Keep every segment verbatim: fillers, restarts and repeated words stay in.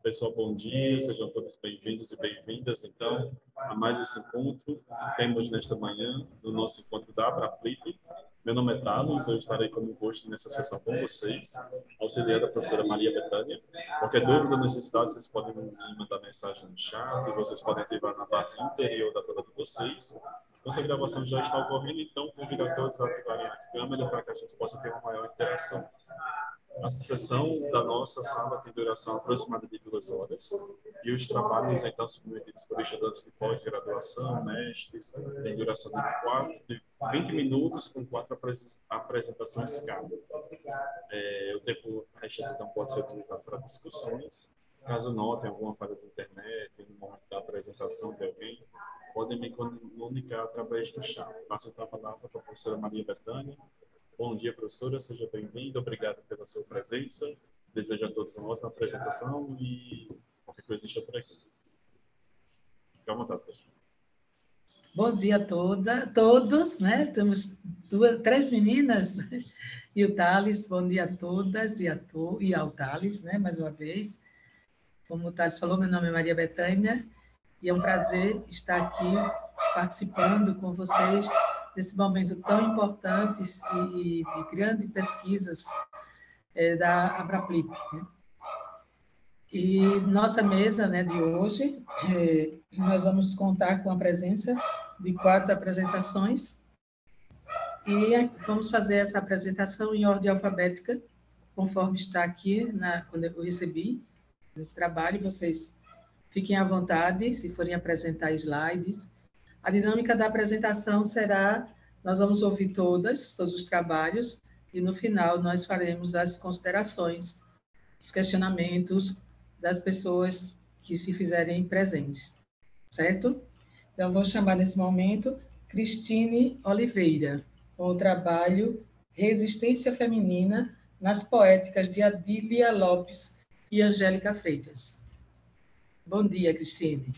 Pessoal, bom dia, sejam todos bem-vindos e bem-vindas, então, a mais esse encontro que temos nesta manhã, no nosso encontro da Abraplip. Meu nome é Thales, eu estarei como host nessa sessão com vocês, auxiliar da professora Maria Bethânia. Qualquer dúvida ou necessidade, vocês podem me mandar mensagem no chat, e vocês podem ativar na parte interior da tela de vocês. Nossa gravação já está ocorrendo, então convido a todos a ativarem a câmera para que a gente possa ter uma maior interação. A sessão da nossa sala tem duração aproximada de duas horas e os trabalhos, então, submetidos por estudantes de pós-graduação, mestres, tem duração de, quatro, de vinte minutos com quatro apresentações cada. É, o tempo restante então pode ser utilizado para discussões. Caso notem alguma falha de internet no momento da apresentação de alguém, podem me comunicar através do chat. Passo então a palavra para a professora Maria Bethânia. Bom dia, professora, seja bem-vinda, obrigado pela sua presença. Desejo a todos uma ótima apresentação e qualquer coisa esteja por aqui. Fique à vontade, professora. Bom dia a toda, todos, né? Temos duas, três meninas e o Thales. Bom dia a todas e, a to, e ao Thales, né? Mais uma vez. Como o Thales falou, meu nome é Maria Bethânia e é um prazer estar aqui participando com vocês nesse momento tão importante e de grandes pesquisas é, da Abraplip. Né? E nossa mesa, né, de hoje, é, nós vamos contar com a presença de quatro apresentações e vamos fazer essa apresentação em ordem alfabética, conforme está aqui, na, quando eu recebi esse trabalho. Vocês fiquem à vontade, se forem apresentar slides. A dinâmica da apresentação será, nós vamos ouvir todas, todos os trabalhos, e no final nós faremos as considerações, os questionamentos das pessoas que se fizerem presentes, certo? Então, vou chamar nesse momento Cristine Oliveira, com o trabalho Resistência Feminina nas Poéticas de Adília Lopes e Angélica Freitas. Bom dia, Cristine.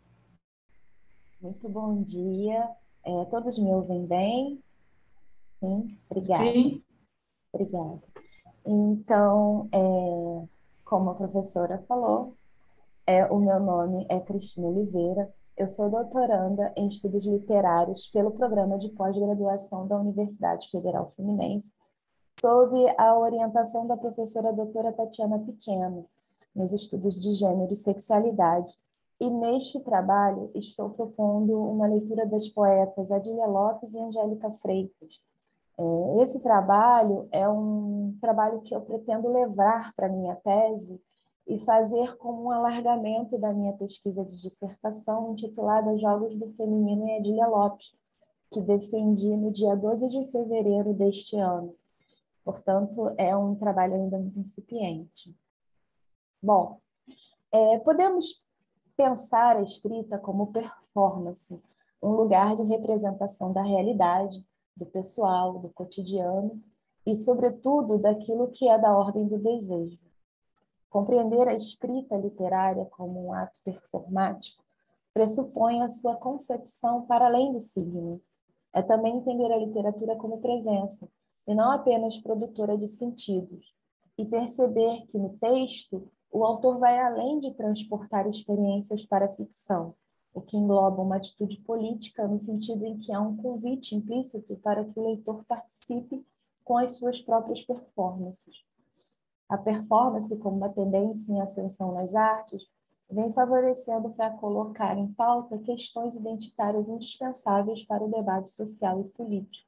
Muito bom dia. É, todos me ouvem bem? Sim? Obrigada. Sim. Obrigada. Então, é, como a professora falou, é, o meu nome é Cristina Oliveira, eu sou doutoranda em Estudos Literários pelo Programa de Pós-Graduação da Universidade Federal Fluminense, sob a orientação da professora doutora Tatiana Pequeno, nos estudos de gênero e sexualidade. E neste trabalho estou propondo uma leitura das poetas Adília Lopes e Angélica Freitas. Esse trabalho é um trabalho que eu pretendo levar para a minha tese e fazer como um alargamento da minha pesquisa de dissertação intitulada Jogos do Feminino em Adília Lopes, que defendi no dia doze de fevereiro deste ano. Portanto, é um trabalho ainda muito incipiente. Bom, é, podemos pensar a escrita como performance, um lugar de representação da realidade, do pessoal, do cotidiano e, sobretudo, daquilo que é da ordem do desejo. Compreender a escrita literária como um ato performático pressupõe a sua concepção para além do signo. É também entender a literatura como presença, e não apenas produtora de sentidos, e perceber que no texto o autor vai além de transportar experiências para a ficção, o que engloba uma atitude política no sentido em que há um convite implícito para que o leitor participe com as suas próprias performances. A performance, como uma tendência em ascensão nas artes, vem favorecendo para colocar em pauta questões identitárias indispensáveis para o debate social e político.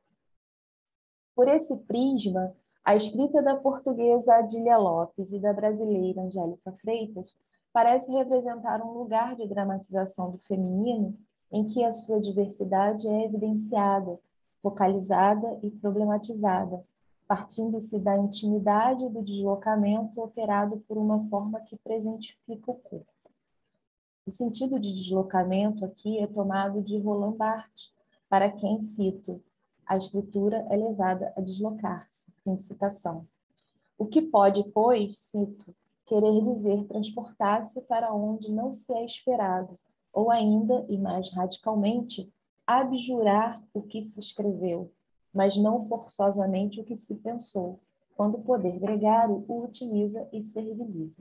Por esse prisma, a escrita da portuguesa Adília Lopes e da brasileira Angélica Freitas parece representar um lugar de dramatização do feminino em que a sua diversidade é evidenciada, focalizada e problematizada, partindo-se da intimidade e do deslocamento operado por uma forma que presentifica o corpo. O sentido de deslocamento aqui é tomado de Roland Barthes, para quem cito: a escritura é levada a deslocar-se, fim de citação. O que pode, pois, cito, querer dizer transportar-se para onde não se é esperado, ou ainda, e mais radicalmente, abjurar o que se escreveu, mas não forçosamente o que se pensou, quando o poder gregário o utiliza e serviliza.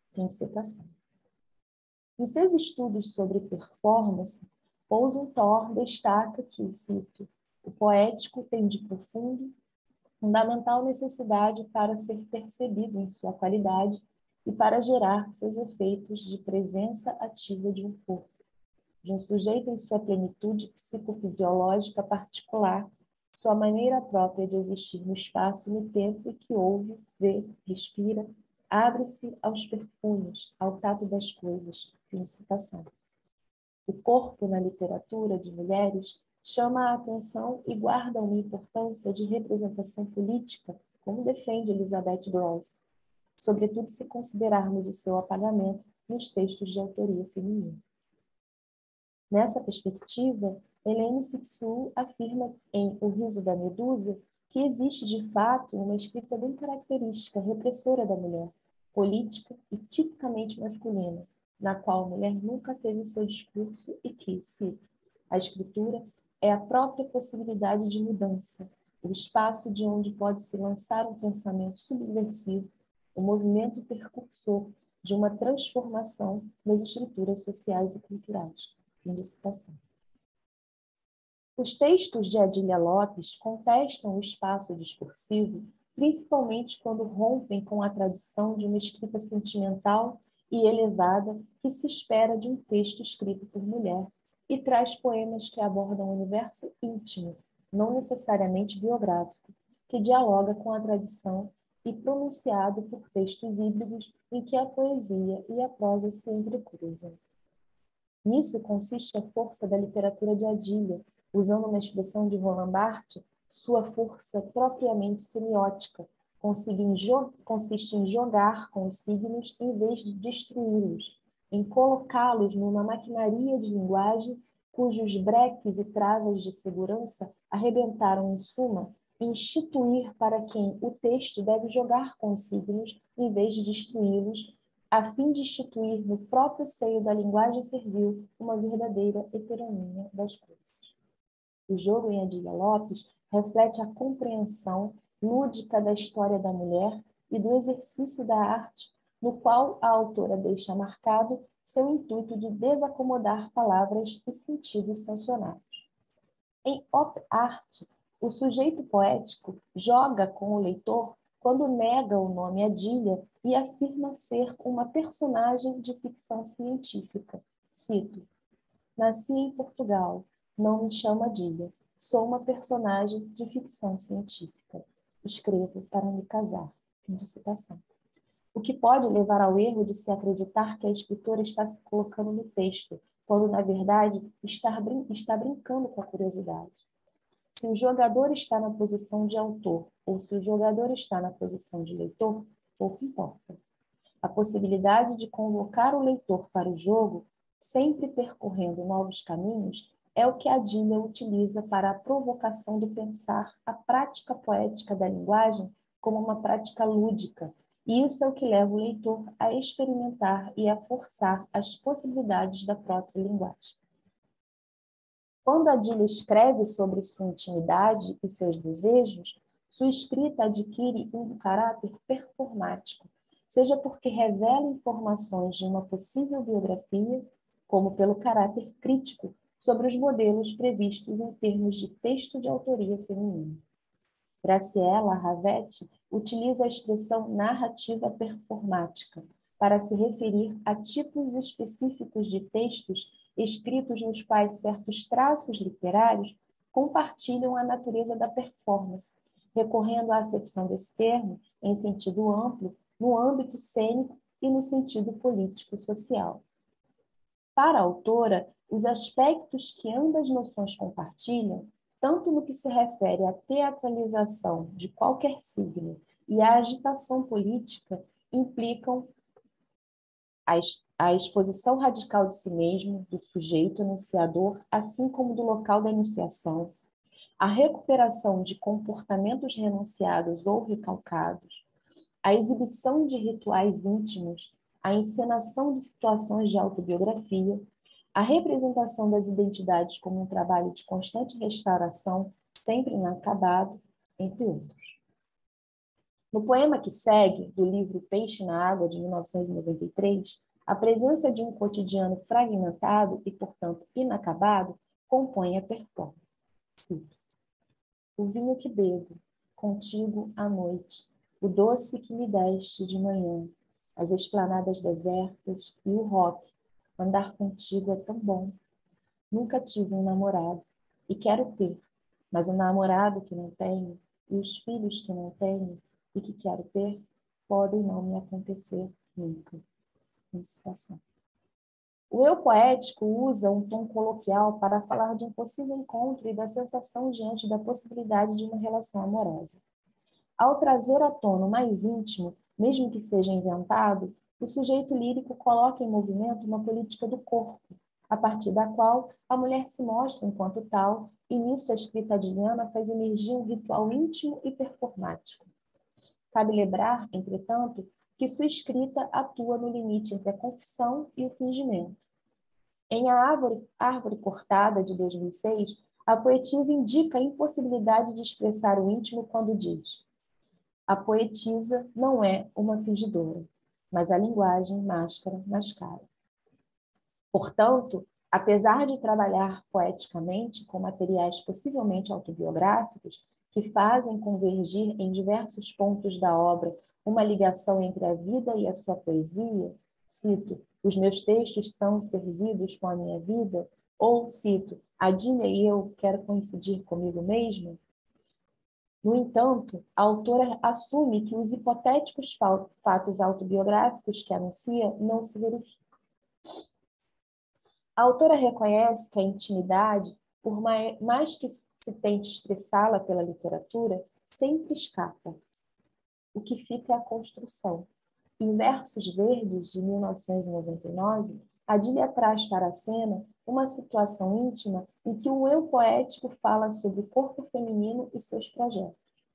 Fim de citação. Em seus estudos sobre performance, Poussin-Thor destaca que, cito, o poético tem de profundo, fundamental necessidade para ser percebido em sua qualidade e para gerar seus efeitos de presença ativa de um corpo, de um sujeito em sua plenitude psicofisiológica particular, sua maneira própria de existir no espaço e no tempo e que ouve, vê, respira, abre-se aos perfumes, ao tato das coisas. Fim de citação. O corpo na literatura de mulheres chama a atenção e guarda uma importância de representação política, como defende Elizabeth Gross, sobretudo se considerarmos o seu apagamento nos textos de autoria feminina. Nessa perspectiva, Hélène Cixous afirma em O Riso da Medusa que existe, de fato, uma escrita bem característica, repressora da mulher, política e tipicamente masculina, na qual a mulher nunca teve o seu discurso e que, cito, a escritura é a própria possibilidade de mudança, o espaço de onde pode se lançar um pensamento subversivo, o movimento percursor de uma transformação nas estruturas sociais e culturais. Fim de citação. Os textos de Adília Lopes contestam o espaço discursivo, principalmente quando rompem com a tradição de uma escrita sentimental e elevada que se espera de um texto escrito por mulher, e traz poemas que abordam o universo íntimo, não necessariamente biográfico, que dialoga com a tradição e pronunciado por textos híbridos em que a poesia e a prosa se entrecruzam. Nisso consiste a força da literatura de Adília, usando uma expressão de Roland Barthes, sua força propriamente semiótica, consiste em jogar com os signos em vez de destruí-los, em colocá-los numa maquinaria de linguagem cujos breques e travas de segurança arrebentaram em suma, instituir para quem o texto deve jogar com os signos em vez de destruí-los, a fim de instituir no próprio seio da linguagem servil uma verdadeira heteronímia das coisas. O jogo em Adília Lopes reflete a compreensão lúdica da história da mulher e do exercício da arte, no qual a autora deixa marcado seu intuito de desacomodar palavras e sentidos sancionados. Em Op Art, o sujeito poético joga com o leitor quando nega o nome Adília e afirma ser uma personagem de ficção científica. Cito: nasci em Portugal, não me chamo Adília, sou uma personagem de ficção científica. Escrevo para me casar. Fim de citação. O que pode levar ao erro de se acreditar que a escritora está se colocando no texto, quando, na verdade, está, brin- está brincando com a curiosidade. Se o jogador está na posição de autor ou se o jogador está na posição de leitor, pouco importa. A possibilidade de convocar o leitor para o jogo, sempre percorrendo novos caminhos, é o que Adília utiliza para a provocação do pensar a prática poética da linguagem como uma prática lúdica, e isso é o que leva o leitor a experimentar e a forçar as possibilidades da própria linguagem. Quando Adília escreve sobre sua intimidade e seus desejos, sua escrita adquire um caráter performático, seja porque revela informações de uma possível biografia, como pelo caráter crítico sobre os modelos previstos em termos de texto de autoria feminina. Graciela Ravetti utiliza a expressão narrativa performática para se referir a tipos específicos de textos escritos nos quais certos traços literários compartilham a natureza da performance, recorrendo à acepção desse termo em sentido amplo no âmbito cênico e no sentido político-social. Para a autora, os aspectos que ambas noções compartilham, tanto no que se refere à teatralização de qualquer signo e à agitação política, implicam a exposição radical de si mesmo, do sujeito enunciador, assim como do local da enunciação, a recuperação de comportamentos renunciados ou recalcados, a exibição de rituais íntimos, a encenação de situações de autobiografia, a representação das identidades como um trabalho de constante restauração, sempre inacabado, entre outros. No poema que segue, do livro Peixe na Água, de mil novecentos e noventa e três, a presença de um cotidiano fragmentado e, portanto, inacabado, compõe a performance. Cito: o vinho que bebo, contigo à noite, o doce que me deste de manhã, as esplanadas desertas e o rock, andar contigo é tão bom. Nunca tive um namorado e quero ter, mas o namorado que não tenho e os filhos que não tenho e que quero ter podem não me acontecer nunca. Citação. O eu poético usa um tom coloquial para falar de um possível encontro e da sensação diante da possibilidade de uma relação amorosa. Ao trazer à tona o mais íntimo, mesmo que seja inventado, o sujeito lírico coloca em movimento uma política do corpo, a partir da qual a mulher se mostra enquanto tal, e nisso a escrita adriana faz emergir um ritual íntimo e performático. Cabe lembrar, entretanto, que sua escrita atua no limite entre a confissão e o fingimento. Em A Árvore, Árvore Cortada, de dois mil e seis, a poetisa indica a impossibilidade de expressar o íntimo quando diz: a poetisa não é uma fingidora, mas a linguagem máscara mascara. Portanto, apesar de trabalhar poeticamente com materiais possivelmente autobiográficos, que fazem convergir em diversos pontos da obra uma ligação entre a vida e a sua poesia, cito, os meus textos são serzidos com a minha vida, ou cito, a Dília e eu quero coincidir comigo mesma. No entanto, a autora assume que os hipotéticos fatos autobiográficos que anuncia não se verificam. A autora reconhece que a intimidade, por mais que se tente expressá-la pela literatura, sempre escapa. O que fica é a construção. Em Versos Verdes, de mil novecentos e noventa e nove, a Dília traz para a cena uma situação íntima em que o eu poético fala sobre o corpo feminino e seus projetos.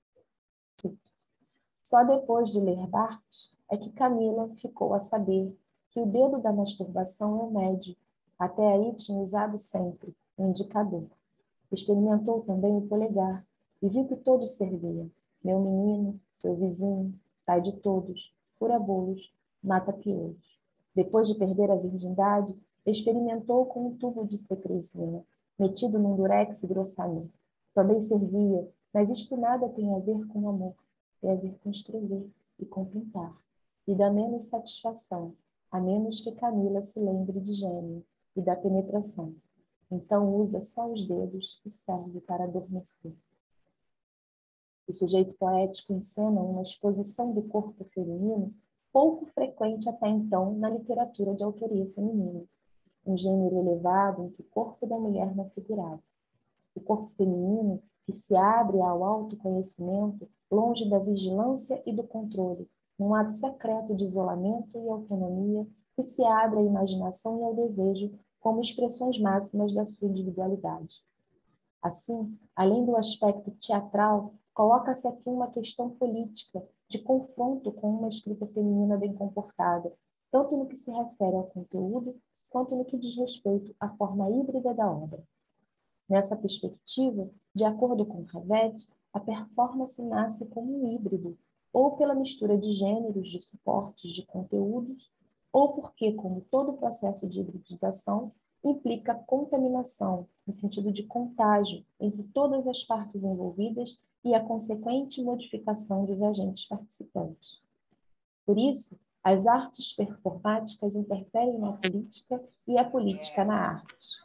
Só depois de ler Barthes é que Camila ficou a saber que o dedo da masturbação é o médio. Até aí tinha usado sempre o indicador. Experimentou também o polegar e viu que todos serviam. Meu menino, seu vizinho, pai de todos, fura bolos, mata piolhos. Depois de perder a virgindade, experimentou com um tubo de secresina, metido num durex grossamen. Também servia, mas isto nada tem a ver com amor, tem a ver com escrever e com pintar. E dá menos satisfação, a menos que Camila se lembre de gênio e da penetração. Então usa só os dedos e serve para adormecer. O sujeito poético encena uma exposição do corpo feminino pouco frequente até então na literatura de autoria feminina, um gênero elevado em que o corpo da mulher não figurava. O corpo feminino que se abre ao autoconhecimento, longe da vigilância e do controle, num ato secreto de isolamento e autonomia, que se abre à imaginação e ao desejo como expressões máximas da sua individualidade. Assim, além do aspecto teatral, coloca-se aqui uma questão política de confronto com uma escrita feminina bem comportada, tanto no que se refere ao conteúdo, quanto no que diz respeito à forma híbrida da obra. Nessa perspectiva, de acordo com Ravet, a performance nasce como um híbrido, ou pela mistura de gêneros, de suportes, de conteúdos, ou porque, como todo processo de hibridização, implica contaminação, no sentido de contágio, entre todas as partes envolvidas e a consequente modificação dos agentes participantes. Por isso, as artes performáticas interferem na política e a política na arte.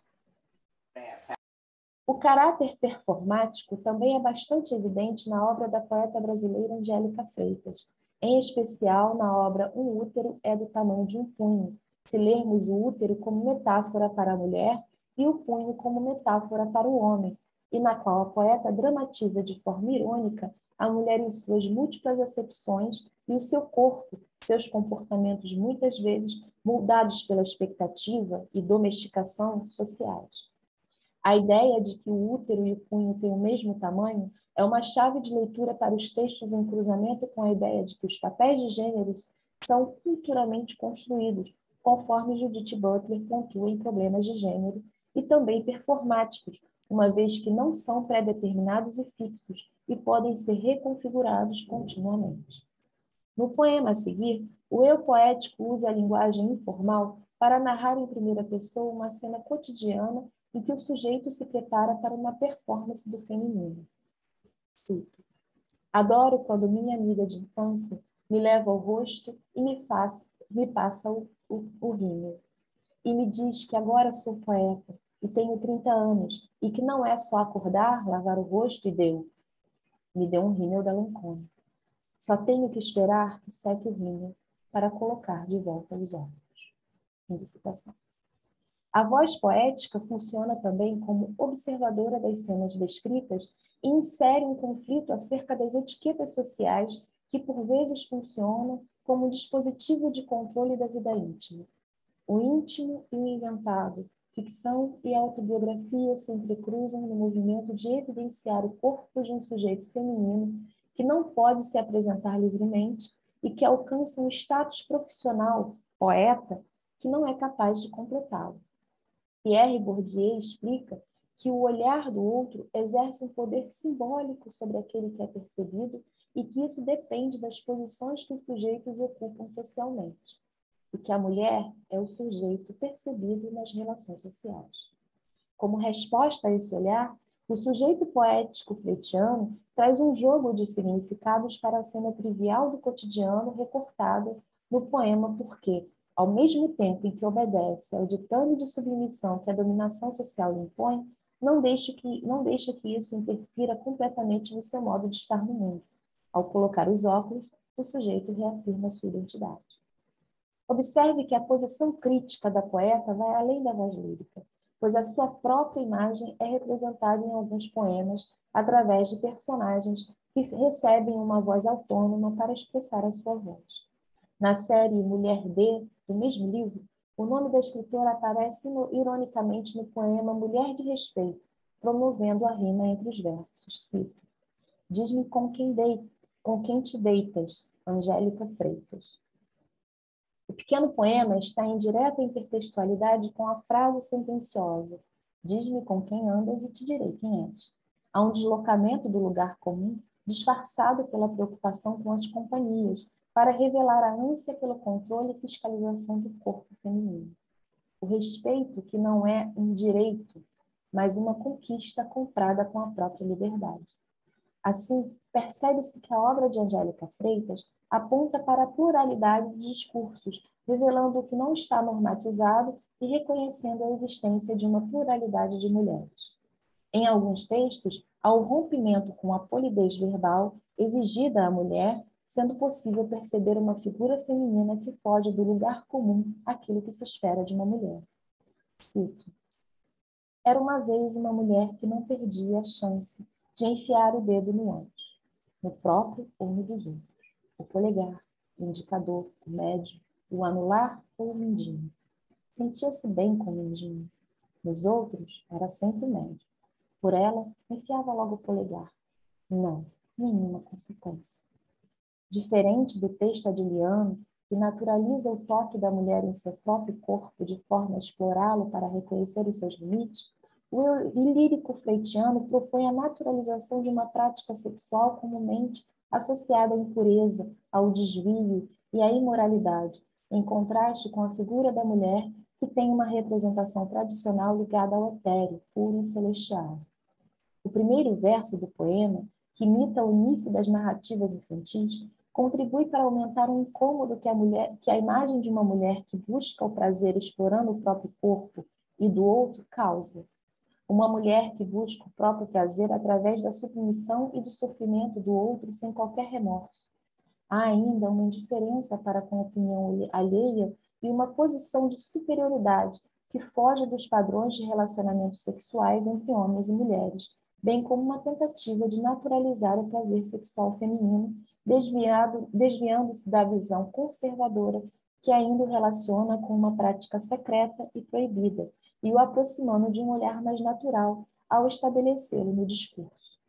O caráter performático também é bastante evidente na obra da poeta brasileira Angélica Freitas, em especial na obra Um Útero é do tamanho de um punho, se lermos o útero como metáfora para a mulher e o punho como metáfora para o homem, e na qual a poeta dramatiza de forma irônica a mulher em suas múltiplas acepções e o seu corpo, seus comportamentos muitas vezes moldados pela expectativa e domesticação sociais. A ideia de que o útero e o punho têm o mesmo tamanho é uma chave de leitura para os textos em cruzamento com a ideia de que os papéis de gêneros são culturalmente construídos, conforme Judith Butler pontua em Problemas de Gênero, e também performáticos, uma vez que não são pré-determinados e fixos e podem ser reconfigurados continuamente. No poema a seguir, o eu poético usa a linguagem informal para narrar em primeira pessoa uma cena cotidiana em que o sujeito se prepara para uma performance do feminino. Cito: adoro quando minha amiga de infância me leva ao rosto e me, faz, me passa o, o, o rímel. E me diz que agora sou poeta e tenho trinta anos e que não é só acordar, lavar o rosto e deu. Me deu um rímel da Lancôme. Só tenho que esperar que seque o rímel para colocar de volta os olhos. Fim de citação. A voz poética funciona também como observadora das cenas descritas e insere um conflito acerca das etiquetas sociais que, por vezes, funcionam como um dispositivo de controle da vida íntima. O íntimo e o inventado, ficção e autobiografia se entrecruzam no movimento de evidenciar o corpo de um sujeito feminino que não pode se apresentar livremente e que alcança um status profissional, poeta, que não é capaz de completá-lo. Pierre Bourdieu explica que o olhar do outro exerce um poder simbólico sobre aquele que é percebido e que isso depende das posições que os sujeitos ocupam socialmente. E que a mulher é o sujeito percebido nas relações sociais. Como resposta a esse olhar, o sujeito poético fretiano traz um jogo de significados para a cena trivial do cotidiano recortada no poema porque, ao mesmo tempo em que obedece ao ditame de submissão que a dominação social lhe impõe, não deixa que, não deixa que isso interfira completamente no seu modo de estar no mundo. Ao colocar os óculos, o sujeito reafirma sua identidade. Observe que a posição crítica da poeta vai além da voz lírica, pois a sua própria imagem é representada em alguns poemas através de personagens que recebem uma voz autônoma para expressar a sua voz. Na série Mulher D, do mesmo livro, o nome da escritora aparece no, ironicamente no poema Mulher de Respeito, promovendo a rima entre os versos. Cito: diz-me com quem, dei, com quem te deitas, Angélica Freitas. O pequeno poema está em direta intertextualidade com a frase sentenciosa: diz-me com quem andas e te direi quem és. Há um deslocamento do lugar comum, disfarçado pela preocupação com as companhias, para revelar a ânsia pelo controle e fiscalização do corpo feminino. O respeito que não é um direito, mas uma conquista comprada com a própria liberdade. Assim, percebe-se que a obra de Angélica Freitas aponta para a pluralidade de discursos, revelando o que não está normatizado e reconhecendo a existência de uma pluralidade de mulheres. Em alguns textos, há o rompimento com a polidez verbal exigida à mulher, sendo possível perceber uma figura feminina que foge do lugar comum àquilo que se espera de uma mulher. Cito: era uma vez uma mulher que não perdia a chance de enfiar o dedo no ânus, no próprio ou no dos outros, o polegar, o indicador, o médio, o anular ou o mindinho. Sentia-se bem com o mindinho. Nos outros, era sempre o médio. Por ela, enfiava logo o polegar. Não, nenhuma consequência. Diferente do texto adiliano, que naturaliza o toque da mulher em seu próprio corpo de forma a explorá-lo para reconhecer os seus limites, o lírico freitiano propõe a naturalização de uma prática sexual comumente associada à impureza, ao desvio e à imoralidade, em contraste com a figura da mulher, que tem uma representação tradicional ligada ao etéreo, puro e celestial. O primeiro verso do poema, que imita o início das narrativas infantis, contribui para aumentar o incômodo que a, mulher, que a imagem de uma mulher que busca o prazer explorando o próprio corpo e do outro causa. Uma mulher que busca o próprio prazer através da submissão e do sofrimento do outro sem qualquer remorso. Há ainda uma indiferença para com a opinião alheia e uma posição de superioridade que foge dos padrões de relacionamentos sexuais entre homens e mulheres, bem como uma tentativa de naturalizar o prazer sexual feminino, desviado, desviando-se da visão conservadora que ainda o relaciona com uma prática secreta e proibida, e o aproximando de um olhar mais natural ao estabelecê-lo no discurso.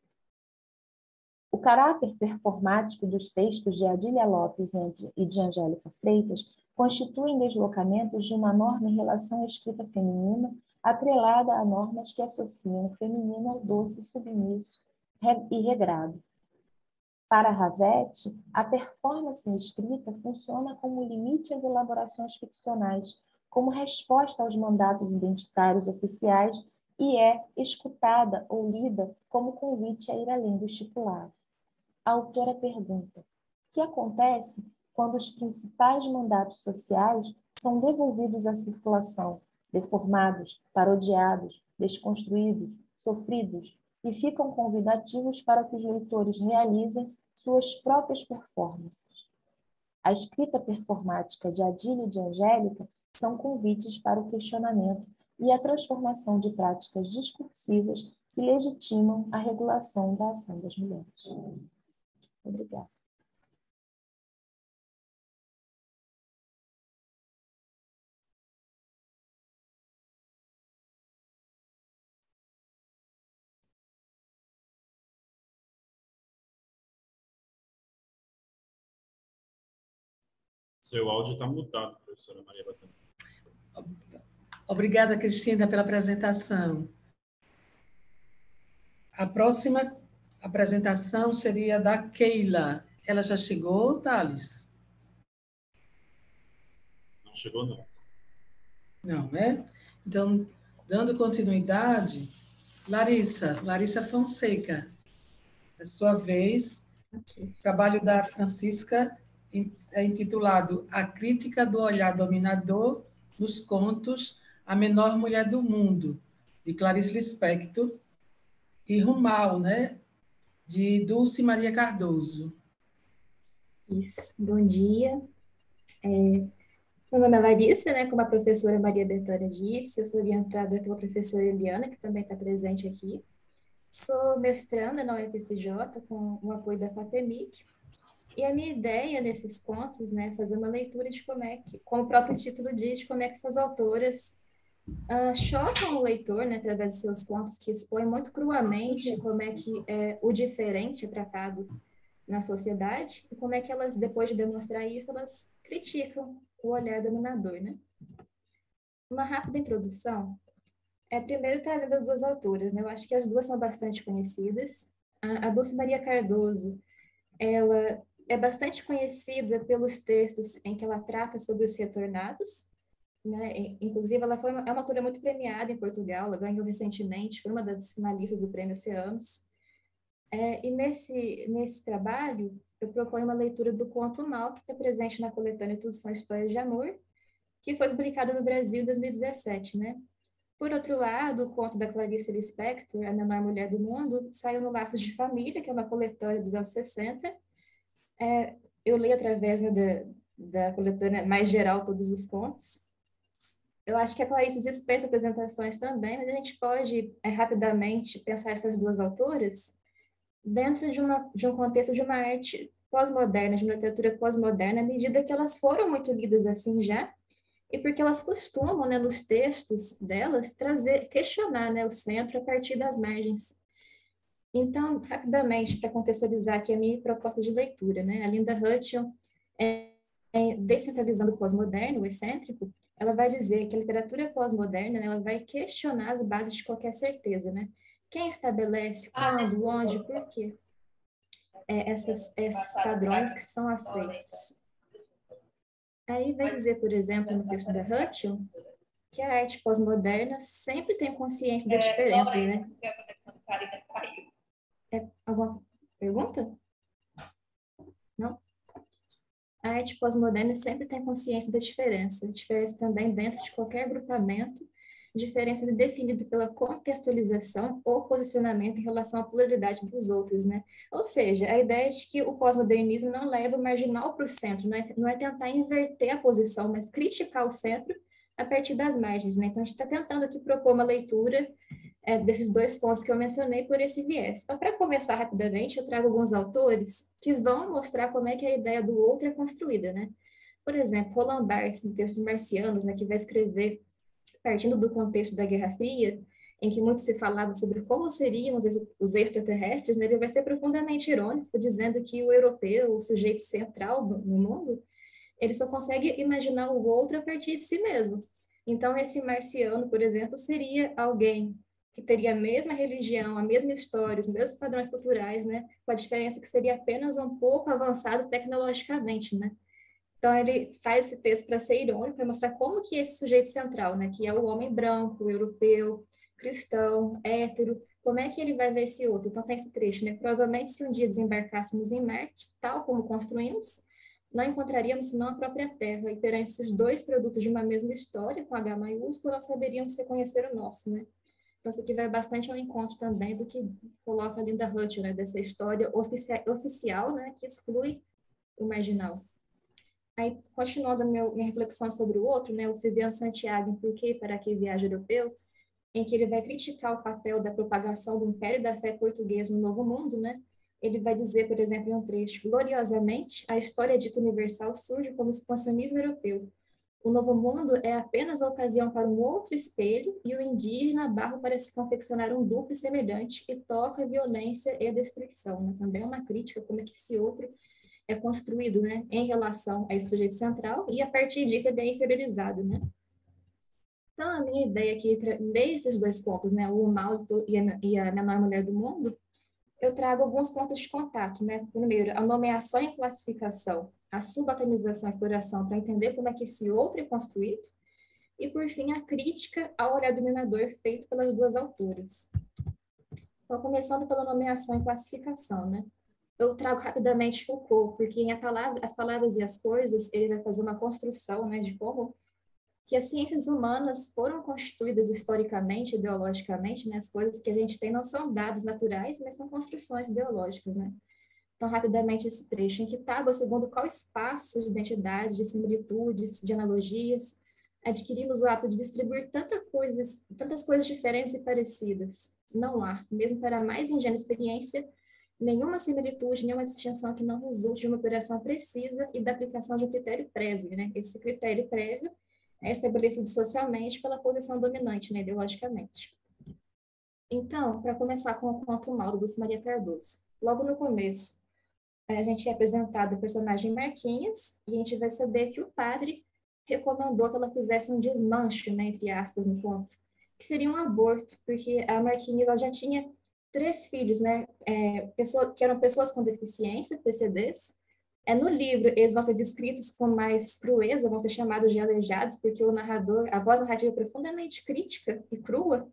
O caráter performático dos textos de Adília Lopes e de Angélica Freitas constituem deslocamentos de uma norma em relação à escrita feminina atrelada a normas que associam o feminino ao doce, submisso e regrado. Para Havet, a performance escrita funciona como limite às elaborações ficcionais, como resposta aos mandatos identitários oficiais e é escutada ou lida como convite a ir além do estipulado. A autora pergunta: o que acontece quando os principais mandatos sociais são devolvidos à circulação, deformados, parodiados, desconstruídos, sofridos, e ficam convidativos para que os leitores realizem suas próprias performances? A escrita performática de Adílio e de Angélica são convites para o questionamento e a transformação de práticas discursivas que legitimam a regulação da ação das mulheres. Obrigada. Seu áudio está mutado, professora Maria Bethânia. Obrigada, Cristina, pela apresentação. A próxima apresentação seria da Keila. Ela já chegou, Thales? Não chegou, não. Não, né? Então, dando continuidade, Larissa, Larissa Fonseca. É sua vez. Okay. O trabalho da Francisca é intitulado A Crítica do Olhar Dominador nos Contos A Menor Mulher do Mundo, de Clarice Lispector, e Rumal, né? De Dulce Maria Cardoso. Isso. Bom dia. É, meu nome é Larissa, né? Como a professora Maria Bethânia disse, eu sou orientada pela professora Eliana, que também está presente aqui. Sou mestranda na U F S J, com o apoio da FAPEMIC. E a minha ideia nesses contos, né, fazer uma leitura de como é que, como o próprio título diz, de como é que essas autoras uh, chocam o leitor, né, através de seus contos, que expõem muito cruamente como é que é, o diferente é tratado na sociedade, e como é que elas, depois de demonstrar isso, elas criticam o olhar dominador, né? Uma rápida introdução, é primeiro trazendo as duas autoras, né? Eu acho que as duas são bastante conhecidas. A, a Dulce Maria Cardoso, ela é bastante conhecida pelos textos em que ela trata sobre os retornados, né? Inclusive, ela foi uma, é uma autora muito premiada em Portugal, ela ganhou recentemente, foi uma das finalistas do Prêmio Oceanos. É, e nesse, nesse trabalho, eu proponho uma leitura do conto Mal, que está presente na coletânea Tudo São Histórias de Amor, que foi publicada no Brasil em dois mil e dezessete, né? Por outro lado, o conto da Clarice Lispector, A Menor Mulher do Mundo, saiu no Laços de Família, que é uma coletânea dos anos sessenta. É, eu leio através, né, da, da coletânea mais geral todos os contos. Eu acho que a Clarice dispensa apresentações também, mas a gente pode é, rapidamente pensar essas duas autoras dentro de, uma, de um contexto de uma arte pós-moderna, de uma literatura pós-moderna, à medida que elas foram muito lidas assim já, e porque elas costumam, né, nos textos delas, trazer, questionar, né, o centro a partir das margens. Então, rapidamente, para contextualizar aqui a minha proposta de leitura, né, a Linda Hutchell, é, é, descentralizando o pós-moderno, o excêntrico, ela vai dizer que a literatura pós-moderna, né, ela vai questionar as bases de qualquer certeza, né? Quem estabelece, quando, onde, por quê? É, essas, esses padrões que são aceitos. Aí vai dizer, por exemplo, no texto da Hutchell, que a arte pós-moderna sempre tem consciência da diferença, né? É, alguma pergunta? Não? A arte pós-moderna sempre tem consciência da diferença, diferença também dentro de qualquer agrupamento, diferença definida pela contextualização ou posicionamento em relação à pluralidade dos outros, né? Ou seja, a ideia de que o pós-modernismo não leva o marginal para o centro, não é, não é tentar inverter a posição, mas criticar o centro a partir das margens, né? Então, a gente está tentando aqui propor uma leitura é, desses dois pontos que eu mencionei por esse viés. Então, para começar rapidamente, eu trago alguns autores que vão mostrar como é que a ideia do outro é construída, né? Por exemplo, Roland Barthes, no texto dos Marcianos, né, que vai escrever partindo do contexto da Guerra Fria, em que muito se falava sobre como seriam os extraterrestres, né, ele vai ser profundamente irônico, dizendo que o europeu, o sujeito central no mundo, ele só consegue imaginar o outro a partir de si mesmo. Então, esse marciano, por exemplo, seria alguém que teria a mesma religião, a mesma história, os mesmos padrões culturais, né? Com a diferença que seria apenas um pouco avançado tecnologicamente, né? Então, ele faz esse texto para ser irônico, para mostrar como que esse sujeito central, né? Que é o homem branco, europeu, cristão, hétero, como é que ele vai ver esse outro? Então, tem esse trecho, né? Provavelmente, se um dia desembarcássemos em Marte, tal como construímos, não encontraríamos senão a própria Terra, e perante esses dois produtos de uma mesma história, com H maiúsculo, nós saberíamos reconhecer o nosso, né? Então, isso aqui vai bastante ao encontro também do que coloca a Linda Hutchell, né? Dessa história oficia oficial, né? Que exclui o marginal. Aí, continuando a meu, minha reflexão sobre o outro, né? O Silviano Santiago, em Por que e para que viaja europeu, em que ele vai criticar o papel da propagação do império da fé português no Novo Mundo, né? Ele vai dizer, por exemplo, em um trecho, gloriosamente, a história dita universal surge como expansionismo europeu. O Novo Mundo é apenas a ocasião para um outro espelho e o indígena barro para se confeccionar um duplo semelhante e toca a violência e a destruição, né? Também é uma crítica como é que esse outro é construído, né, em relação a esse sujeito central e a partir disso ele é inferiorizado, né? Então, a minha ideia aqui, pra, desses dois pontos, né, o mal e a, e a menor mulher do mundo, eu trago alguns pontos de contato, né? Primeiro, a nomeação e classificação, a subatemização e exploração, para entender como é que esse outro é construído, e, por fim, a crítica ao olhar dominador feito pelas duas autoras. Então, começando pela nomeação e classificação, né? Eu trago rapidamente Foucault, porque em a palavra, As Palavras e as Coisas, ele vai fazer uma construção, né, de como que as ciências humanas foram constituídas historicamente, ideologicamente, né? As coisas que a gente tem não são dados naturais, mas são construções ideológicas, né? Então, rapidamente, esse trecho, em que Tábua, segundo qual espaço de identidade, de similitudes, de analogias, adquirimos o hábito de distribuir tanta coisas, tantas coisas diferentes e parecidas. Não há, mesmo para a mais ingênua experiência, nenhuma similitude, nenhuma distinção que não resulte de uma operação precisa e da aplicação de um critério prévio, né? Esse critério prévio é estabelecido socialmente pela posição dominante, né, ideologicamente. Então, para começar com o conto mal do Dulce Maria Cardoso. Logo no começo, a gente é apresentado o personagem Marquinhas, e a gente vai saber que o padre recomendou que ela fizesse um desmanche, né, entre aspas, no conto, que seria um aborto, porque a Marquinhas ela já tinha três filhos, né, é, pessoa, que eram pessoas com deficiência, P C Ds. É, no livro, eles vão ser descritos com mais crueza, vão ser chamados de aleijados, porque o narrador, a voz narrativa é profundamente crítica e crua.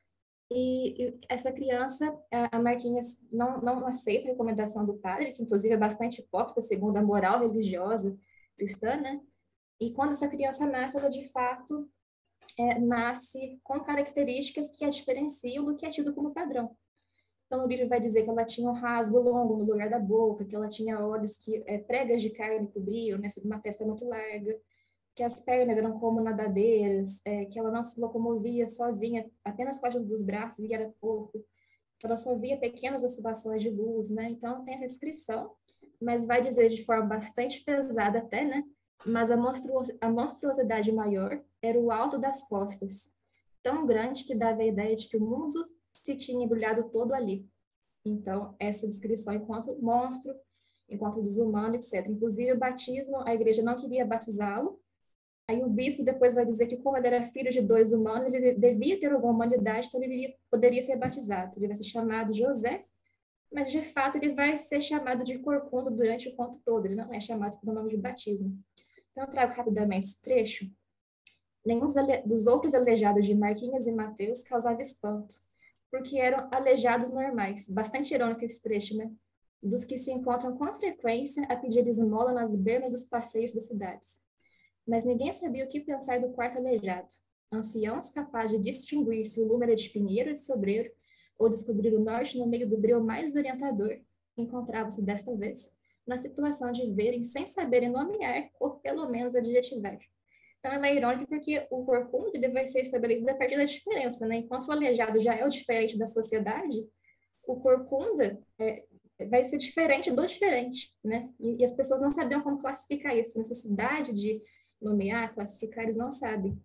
E, e essa criança, a, a Marquinhas, não, não aceita a recomendação do padre, que inclusive é bastante hipócrita, segundo a moral religiosa cristã, né? E quando essa criança nasce, ela de fato é, nasce com características que a diferenciam do que é tido como padrão. Então, o livro vai dizer que ela tinha um rasgo longo no lugar da boca, que ela tinha olhos que é, pregas de carne cobriam, né, uma testa muito larga, que as pernas eram como nadadeiras, é, que ela não se locomovia sozinha, apenas com a ajuda dos braços, e era pouco, que ela só via pequenas oscilações de luz, né? Então, tem essa descrição, mas vai dizer de forma bastante pesada até, né? Mas a, monstruos a monstruosidade maior era o alto das costas, tão grande que dava a ideia de que o mundo se tinha embrulhado todo ali. Então, essa descrição enquanto monstro, enquanto desumano, etcétera. Inclusive, o batismo, a igreja não queria batizá-lo. Aí o bispo depois vai dizer que, como ele era filho de dois humanos, ele devia ter alguma humanidade, então ele iria, poderia ser batizado. Ele vai ser chamado José, mas, de fato, ele vai ser chamado de corcunda durante o conto todo. Ele não é chamado pelo nome de batismo. Então, eu trago rapidamente esse trecho. Nenhum dos outros aleijados de Marquinhos e Mateus causava espanto, porque eram aleijados normais. Bastante irônico esse trecho, né? Dos que se encontram com frequência a pedir esmola nas bermas dos passeios das cidades. Mas ninguém sabia o que pensar do quarto aleijado. Anciãos capazes de distinguir se o lume era de espinheiro ou de sobreiro, ou descobrir o norte no meio do breu mais orientador, encontravam-se desta vez na situação de verem sem saberem nomear ou pelo menos adjetivar. Então, ela é irônica porque o corcunda ele vai ser estabelecido a partir da diferença, né? Enquanto o aleijado já é o diferente da sociedade, o corcunda é, vai ser diferente do diferente, né? E, e as pessoas não sabiam como classificar isso, necessidade de nomear, classificar, eles não sabem.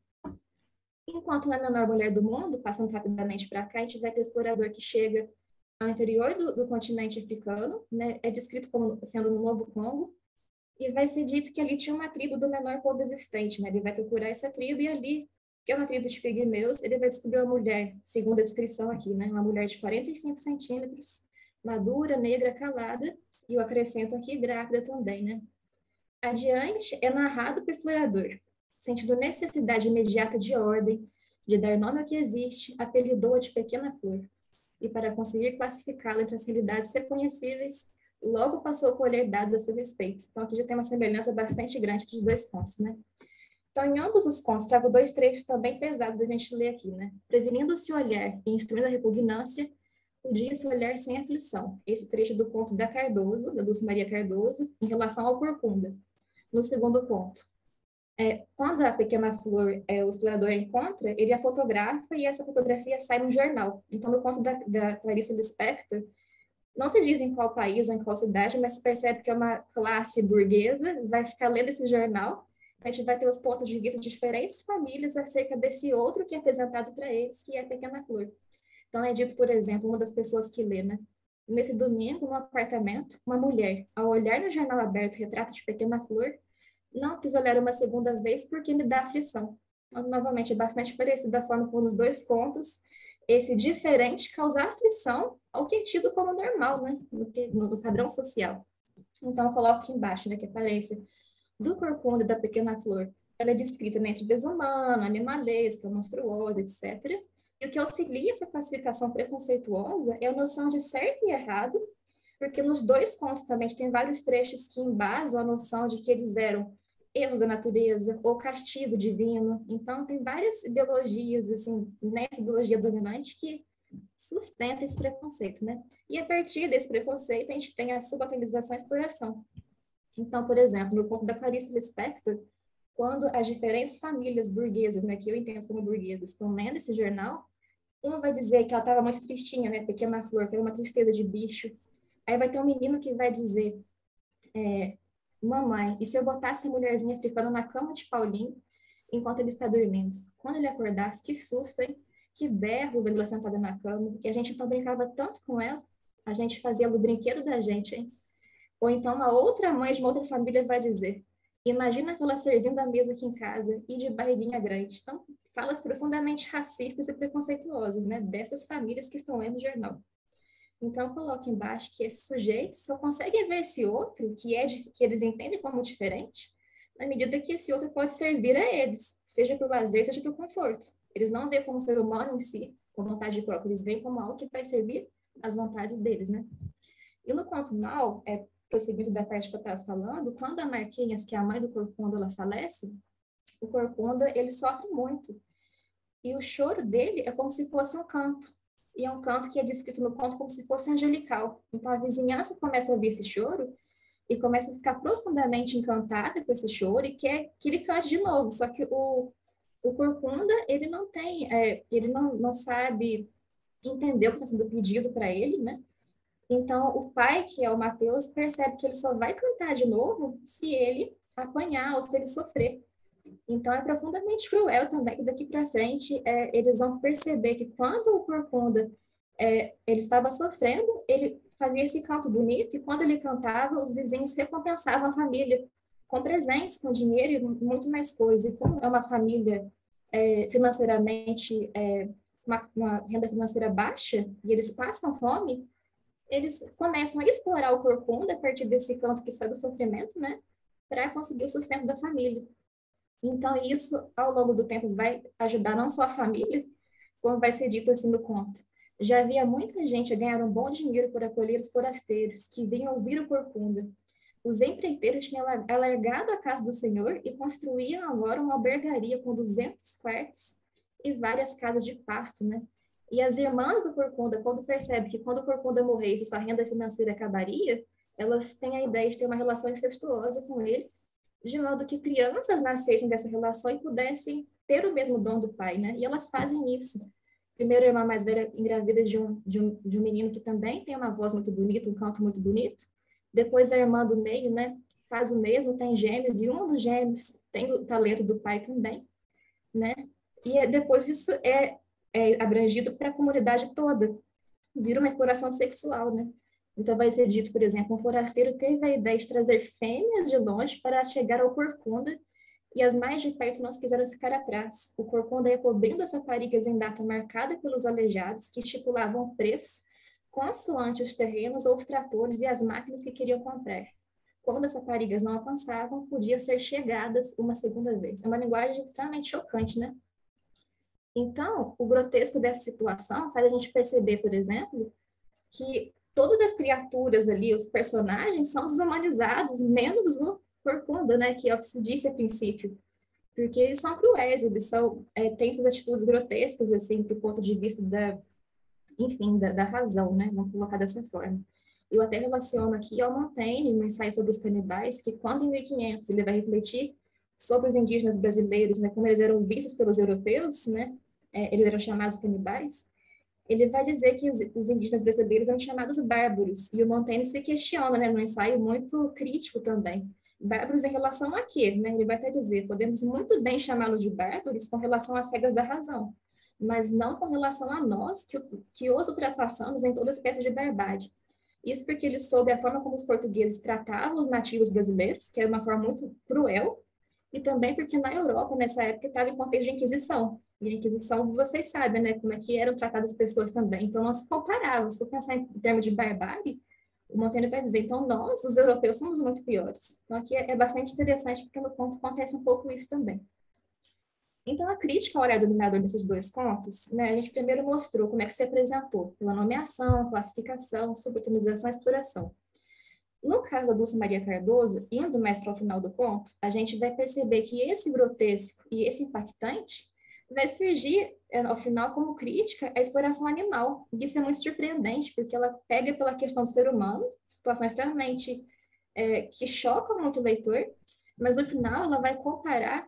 Enquanto na menor mulher do mundo, passando rapidamente para cá, a gente vai ter explorador que chega ao interior do, do continente africano, né? É descrito como sendo no Novo Congo, e vai ser dito que ali tinha uma tribo do menor povo existente, né? Ele vai procurar essa tribo e ali que é uma tribo de pigmeus, ele vai descobrir uma mulher, segundo a descrição aqui, né? Uma mulher de quarenta e cinco centímetros, madura, negra, calada, e eu acrescento aqui, grávida também, né? Adiante, é narrado para o explorador, sentindo necessidade imediata de ordem, de dar nome ao que existe, apelidou-a de pequena flor. E para conseguir classificá-la entre as realidades reconhecíveis, logo passou a colher dados a seu respeito. Então, aqui já tem uma semelhança bastante grande entre os dois contos, né? Então, em ambos os contos, trago dois trechos também pesados da gente ler aqui, né? Prevenindo-se o olhar e instruindo a repugnância, podia-se olhar sem aflição. Esse trecho do conto da Cardoso, da Dulce Maria Cardoso, em relação ao Corcunda. No segundo conto, é, quando a pequena flor, é, o explorador encontra, ele a fotografa e essa fotografia sai num jornal. Então, no conto da, da Clarice Lispector, não se diz em qual país ou em qual cidade, mas se percebe que é uma classe burguesa, vai ficar lendo esse jornal, a gente vai ter os pontos de vista de diferentes famílias acerca desse outro que é apresentado para eles, que é a pequena flor. Então, é dito, por exemplo, uma das pessoas que lê, né? Nesse domingo, no apartamento, uma mulher, ao olhar no jornal aberto o retrato de pequena flor, não quis olhar uma segunda vez porque me dá aflição. Então, novamente, é bastante parecido da forma como nos dois contos, esse diferente causa aflição ao que é tido como normal, né? No, que, no padrão social. Então, eu coloco aqui embaixo, né, que aparece do Corcunda e da pequena flor. Ela é descrita né, entre desumano, animalesca, monstruosa, etcétera. E o que auxilia essa classificação preconceituosa é a noção de certo e errado, porque nos dois contos também tem vários trechos que embasam a noção de que eles eram erros da natureza ou castigo divino. Então, tem várias ideologias, assim, nessa ideologia dominante que sustenta esse preconceito, né? E a partir desse preconceito, a gente tem a subalternização e exploração. Então, por exemplo, no conto da Clarice Lispector, quando as diferentes famílias burguesas, né, que eu entendo como burguesas, estão lendo esse jornal, uma vai dizer que ela estava muito tristinha, né, pequena flor, que era uma tristeza de bicho. Aí vai ter um menino que vai dizer, é, mamãe, e se eu botasse a mulherzinha africana na cama de Paulinho, enquanto ele está dormindo? Quando ele acordasse, que susto, hein? Que berro vendo ela sentada na cama. E a gente então brincava tanto com ela, a gente fazia o brinquedo da gente, hein? Ou então uma outra mãe de uma outra família vai dizer, imagina se ela servindo a mesa aqui em casa e de barriguinha grande. Então, falas profundamente racistas e preconceituosas, né? Dessas famílias que estão lendo o jornal. Então, eu coloco embaixo que esse sujeito só consegue ver esse outro, que, é de, que eles entendem como diferente, na medida que esse outro pode servir a eles, seja para o lazer, seja para o conforto. Eles não veem como ser humano em si, com vontade própria, eles veem como algo que vai servir às vontades deles, né? E no conto mal, é, prosseguindo da parte que eu estava falando, quando a Marquinhas, que é a mãe do Corcunda, ela falece, o Corcunda, ele sofre muito. E o choro dele é como se fosse um canto. E é um canto que é descrito no conto como se fosse angelical. Então, a vizinhança começa a ouvir esse choro e começa a ficar profundamente encantada com esse choro e quer que ele cante de novo. Só que o, o Corcunda, ele não tem, é, ele não, não sabe entender o que está sendo pedido para ele, né? Então, o pai, que é o Mateus, percebe que ele só vai cantar de novo se ele apanhar ou se ele sofrer. Então, é profundamente cruel também que daqui para frente é, eles vão perceber que quando o Corcunda é, ele estava sofrendo, ele fazia esse canto bonito e quando ele cantava, os vizinhos recompensavam a família com presentes, com dinheiro e muito mais coisas. E como é uma família é, financeiramente, é, uma, uma renda financeira baixa e eles passam fome, eles começam a explorar o Corcunda a partir desse canto que sai do sofrimento, né, para conseguir o sustento da família. Então, isso, ao longo do tempo, vai ajudar não só a família, como vai ser dito assim no conto. Já havia muita gente a ganhar um bom dinheiro por acolher os forasteiros, que vinham ouvir o Corcunda. Os empreiteiros tinham alargado a casa do senhor e construíam agora uma albergaria com duzentos quartos e várias casas de pasto, né? E as irmãs do Corcunda, quando percebem que quando o Corcunda morresse, essa renda financeira acabaria, elas têm a ideia de ter uma relação incestuosa com ele, de modo que crianças nascessem dessa relação e pudessem ter o mesmo dom do pai, né? E elas fazem isso. Primeiro, a irmã mais velha engravida de um, de, um, de um menino que também tem uma voz muito bonita, um canto muito bonito. Depois, a irmã do meio, né, faz o mesmo, tem gêmeos, e um dos gêmeos tem o talento do pai também, né? E depois isso é, é abrangido para a comunidade toda. Vira uma exploração sexual, né? Então, vai ser dito, por exemplo, um forasteiro teve a ideia de trazer fêmeas de longe para chegar ao Corcunda e as mais de perto não quiseram ficar atrás. O Corcunda ia cobrindo as raparigas em data marcada pelos aleijados, que estipulavam o preço, consoante os terrenos ou os tratores e as máquinas que queriam comprar. Quando as raparigas não alcançavam, podiam ser chegadas uma segunda vez. É uma linguagem extremamente chocante, né? Então, o grotesco dessa situação faz a gente perceber, por exemplo, que todas as criaturas ali, os personagens, são desumanizados, menos o Corcunda, né? Que é o que se disse a princípio. Porque eles são cruéis, eles são, é, têm essas atitudes grotescas, assim, do ponto de vista da, enfim, da, da razão, né? Vamos colocar dessa forma. Eu até relaciono aqui ao Montaigne, no ensaio sobre os canibais, que quando em mil e quinhentos ele vai refletir sobre os indígenas brasileiros, né, como eles eram vistos pelos europeus, né, é, eles eram chamados canibais, ele vai dizer que os, os indígenas brasileiros eram chamados bárbaros, e o Montaigne se questiona, né, num ensaio muito crítico também. Bárbaros em relação a quê? Né? Ele vai até dizer, podemos muito bem chamá-los de bárbaros com relação às regras da razão, mas não com relação a nós, que, que os ultrapassamos em toda espécie de barbárie. Isso porque ele soube a forma como os portugueses tratavam os nativos brasileiros, que era uma forma muito cruel, e também porque na Europa, nessa época, estava em contexto de Inquisição. E a Inquisição, vocês sabem, né, como é que eram tratadas as pessoas também. Então, não se comparava. Se eu pensar em termos de barbárie, o Montaigne vai dizer, então, nós, os europeus, somos muito piores. Então, aqui é, é bastante interessante, porque no conto acontece um pouco isso também. Então, a crítica ao horário dominador desses dois contos, né, a gente primeiro mostrou como é que se apresentou, pela nomeação, classificação, subalternização e exploração. No caso da Dulce Maria Cardoso, indo mais para o final do conto, a gente vai perceber que esse grotesco e esse impactante vai surgir, ao final, como crítica à exploração animal. E isso é muito surpreendente, porque ela pega pela questão do ser humano, situações extremamente é, que chocam muito o leitor, mas no final ela vai comparar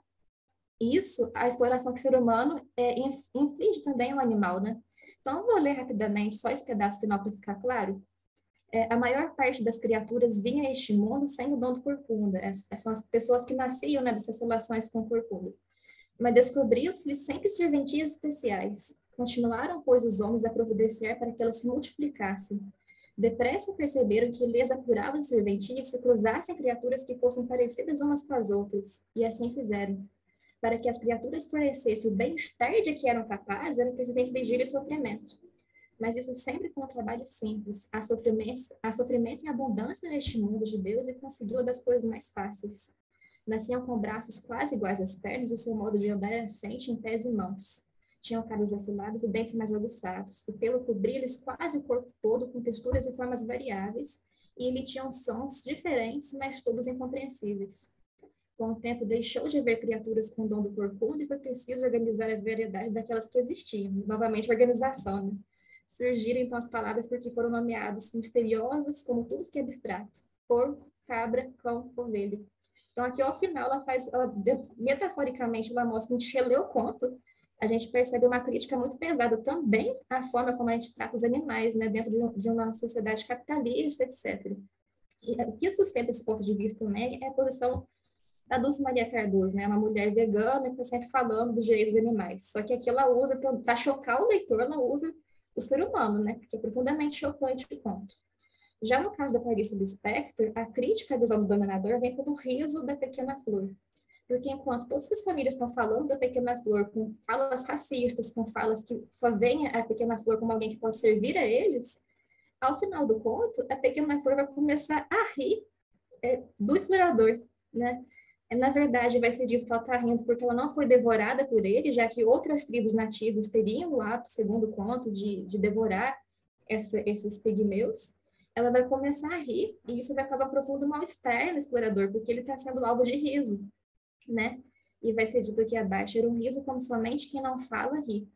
isso, a exploração que o ser humano é, inflige também ao animal, né? Então, vou ler rapidamente só esse pedaço final para ficar claro. É, a maior parte das criaturas vinha a este mundo sem o dom do Corcunda. Essas são as pessoas que nasciam, né, dessas relações com o Corcunda. Mas descobriu-se-lhes sempre serventias especiais. Continuaram, pois, os homens a providenciar para que elas se multiplicassem. Depressa perceberam que lhes apuravam as serventias se cruzassem criaturas que fossem parecidas umas com as outras, e assim fizeram. Para que as criaturas fornecessem o bem-estar de que eram capazes, era preciso infligir sofrimento. Mas isso sempre foi um trabalho simples. Há sofrimento, há sofrimento em abundância neste mundo de Deus e consegui-lo das coisas mais fáceis. Nasciam com braços quase iguais às pernas, o seu modo de andar era assente em pés e mãos. Tinham caras afiladas e dentes mais aguçados. O pelo cobria-lhes quase o corpo todo, com texturas e formas variáveis, e emitiam sons diferentes, mas todos incompreensíveis. Com o tempo, deixou de haver criaturas com dom do Corcunda e foi preciso organizar a variedade daquelas que existiam. Novamente, organização, né? Surgiram, então, as palavras porque foram nomeados misteriosas, como tudo que é abstrato. Porco, cabra, cão, ovelha. Então, aqui, ao final, ela faz, ela, metaforicamente, ela mostra que a gente relê o conto, a gente percebe uma crítica muito pesada também à forma como a gente trata os animais, né, dentro de uma sociedade capitalista, etcétera. E o que sustenta esse ponto de vista também é a posição da Dulce Maria Cardoso, né, uma mulher vegana que está sempre falando dos direitos dos animais. Só que aqui ela usa, para chocar o leitor, ela usa o ser humano, né, que é profundamente chocante o conto. Já no caso da Clarice Lispector, a crítica à visão do dominador vem pelo riso da pequena flor. Porque enquanto todas as famílias estão falando da pequena flor com falas racistas, com falas que só veem a pequena flor como alguém que pode servir a eles, ao final do conto, a pequena flor vai começar a rir é, do explorador, né? Na verdade, vai ser dito que ela está rindo porque ela não foi devorada por ele, já que outras tribos nativas teriam o hábito, segundo o conto, de, de devorar essa, esses pigmeus. Ela vai começar a rir, e isso vai causar um profundo mal-estar no explorador, porque ele está sendo alvo de riso, né? E vai ser dito aqui abaixo, era um riso como somente quem não fala ri.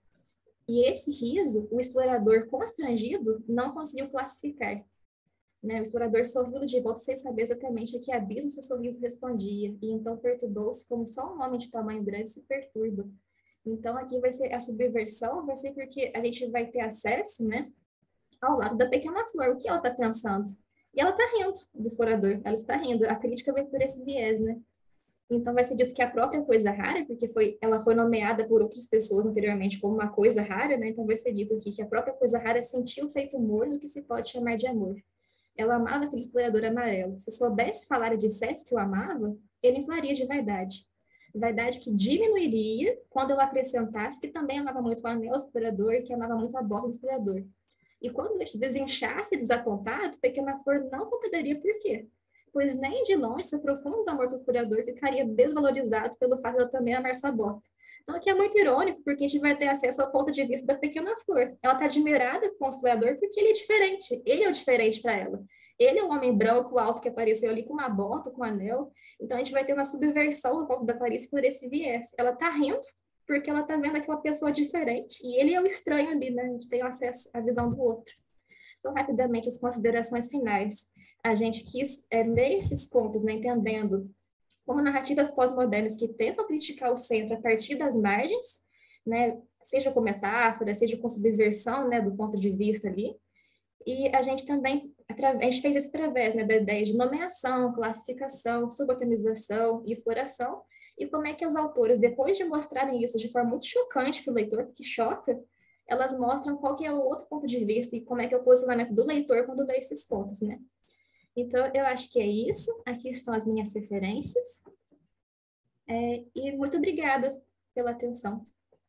E esse riso, o explorador constrangido não conseguiu classificar. Né? O explorador sorriu de volta sem saber exatamente a que abismo seu sorriso respondia, e então perturbou-se como só um homem de tamanho grande se perturba. Então aqui vai ser a subversão, vai ser porque a gente vai ter acesso, né, ao lado da pequena flor, o que ela está pensando. E ela está rindo do explorador, ela está rindo, a crítica vem por esse viés, né? Então vai ser dito que a própria coisa rara, porque foi, ela foi nomeada por outras pessoas anteriormente como uma coisa rara, né? Então vai ser dito aqui que a própria coisa rara sentiu o peito morno que se pode chamar de amor. Ela amava aquele explorador amarelo. Se soubesse falar e dissesse que o amava, ele inflaria de vaidade. Vaidade que diminuiria quando eu acrescentasse que também amava muito o anel explorador e que amava muito a borda do explorador. E quando eu desinchasse desapontado, Pequena Flor não compreenderia por quê. Pois nem de longe seu profundo amor pelo explorador ficaria desvalorizado pelo fato de ela também amar sua borda. Então aqui é muito irônico, porque a gente vai ter acesso ao ponto de vista da Pequena Flor. Ela está admirada com o explorador porque ele é diferente. Ele é o diferente para ela. Ele é o homem branco alto que apareceu ali com uma bota, com um anel. Então, a gente vai ter uma subversão no ponto da Clarice por esse viés. Ela tá rindo porque ela tá vendo aquela pessoa diferente. E ele é o estranho ali, né? A gente tem acesso à visão do outro. Então, rapidamente, as considerações finais. A gente quis é, ler esses contos, né? Entendendo como narrativas pós-modernas que tentam criticar o centro a partir das margens, né? Seja com metáfora, seja com subversão, né? Do ponto de vista ali. E a gente também, a gente fez isso através, né, da ideia de nomeação, classificação, subalternização e exploração, e como é que as autoras, depois de mostrarem isso de forma muito chocante para o leitor, que choca, elas mostram qual que é o outro ponto de vista e como é que é o posicionamento do leitor quando lê esses contos, né? Então, eu acho que é isso. Aqui estão as minhas referências. É, e muito obrigada pela atenção.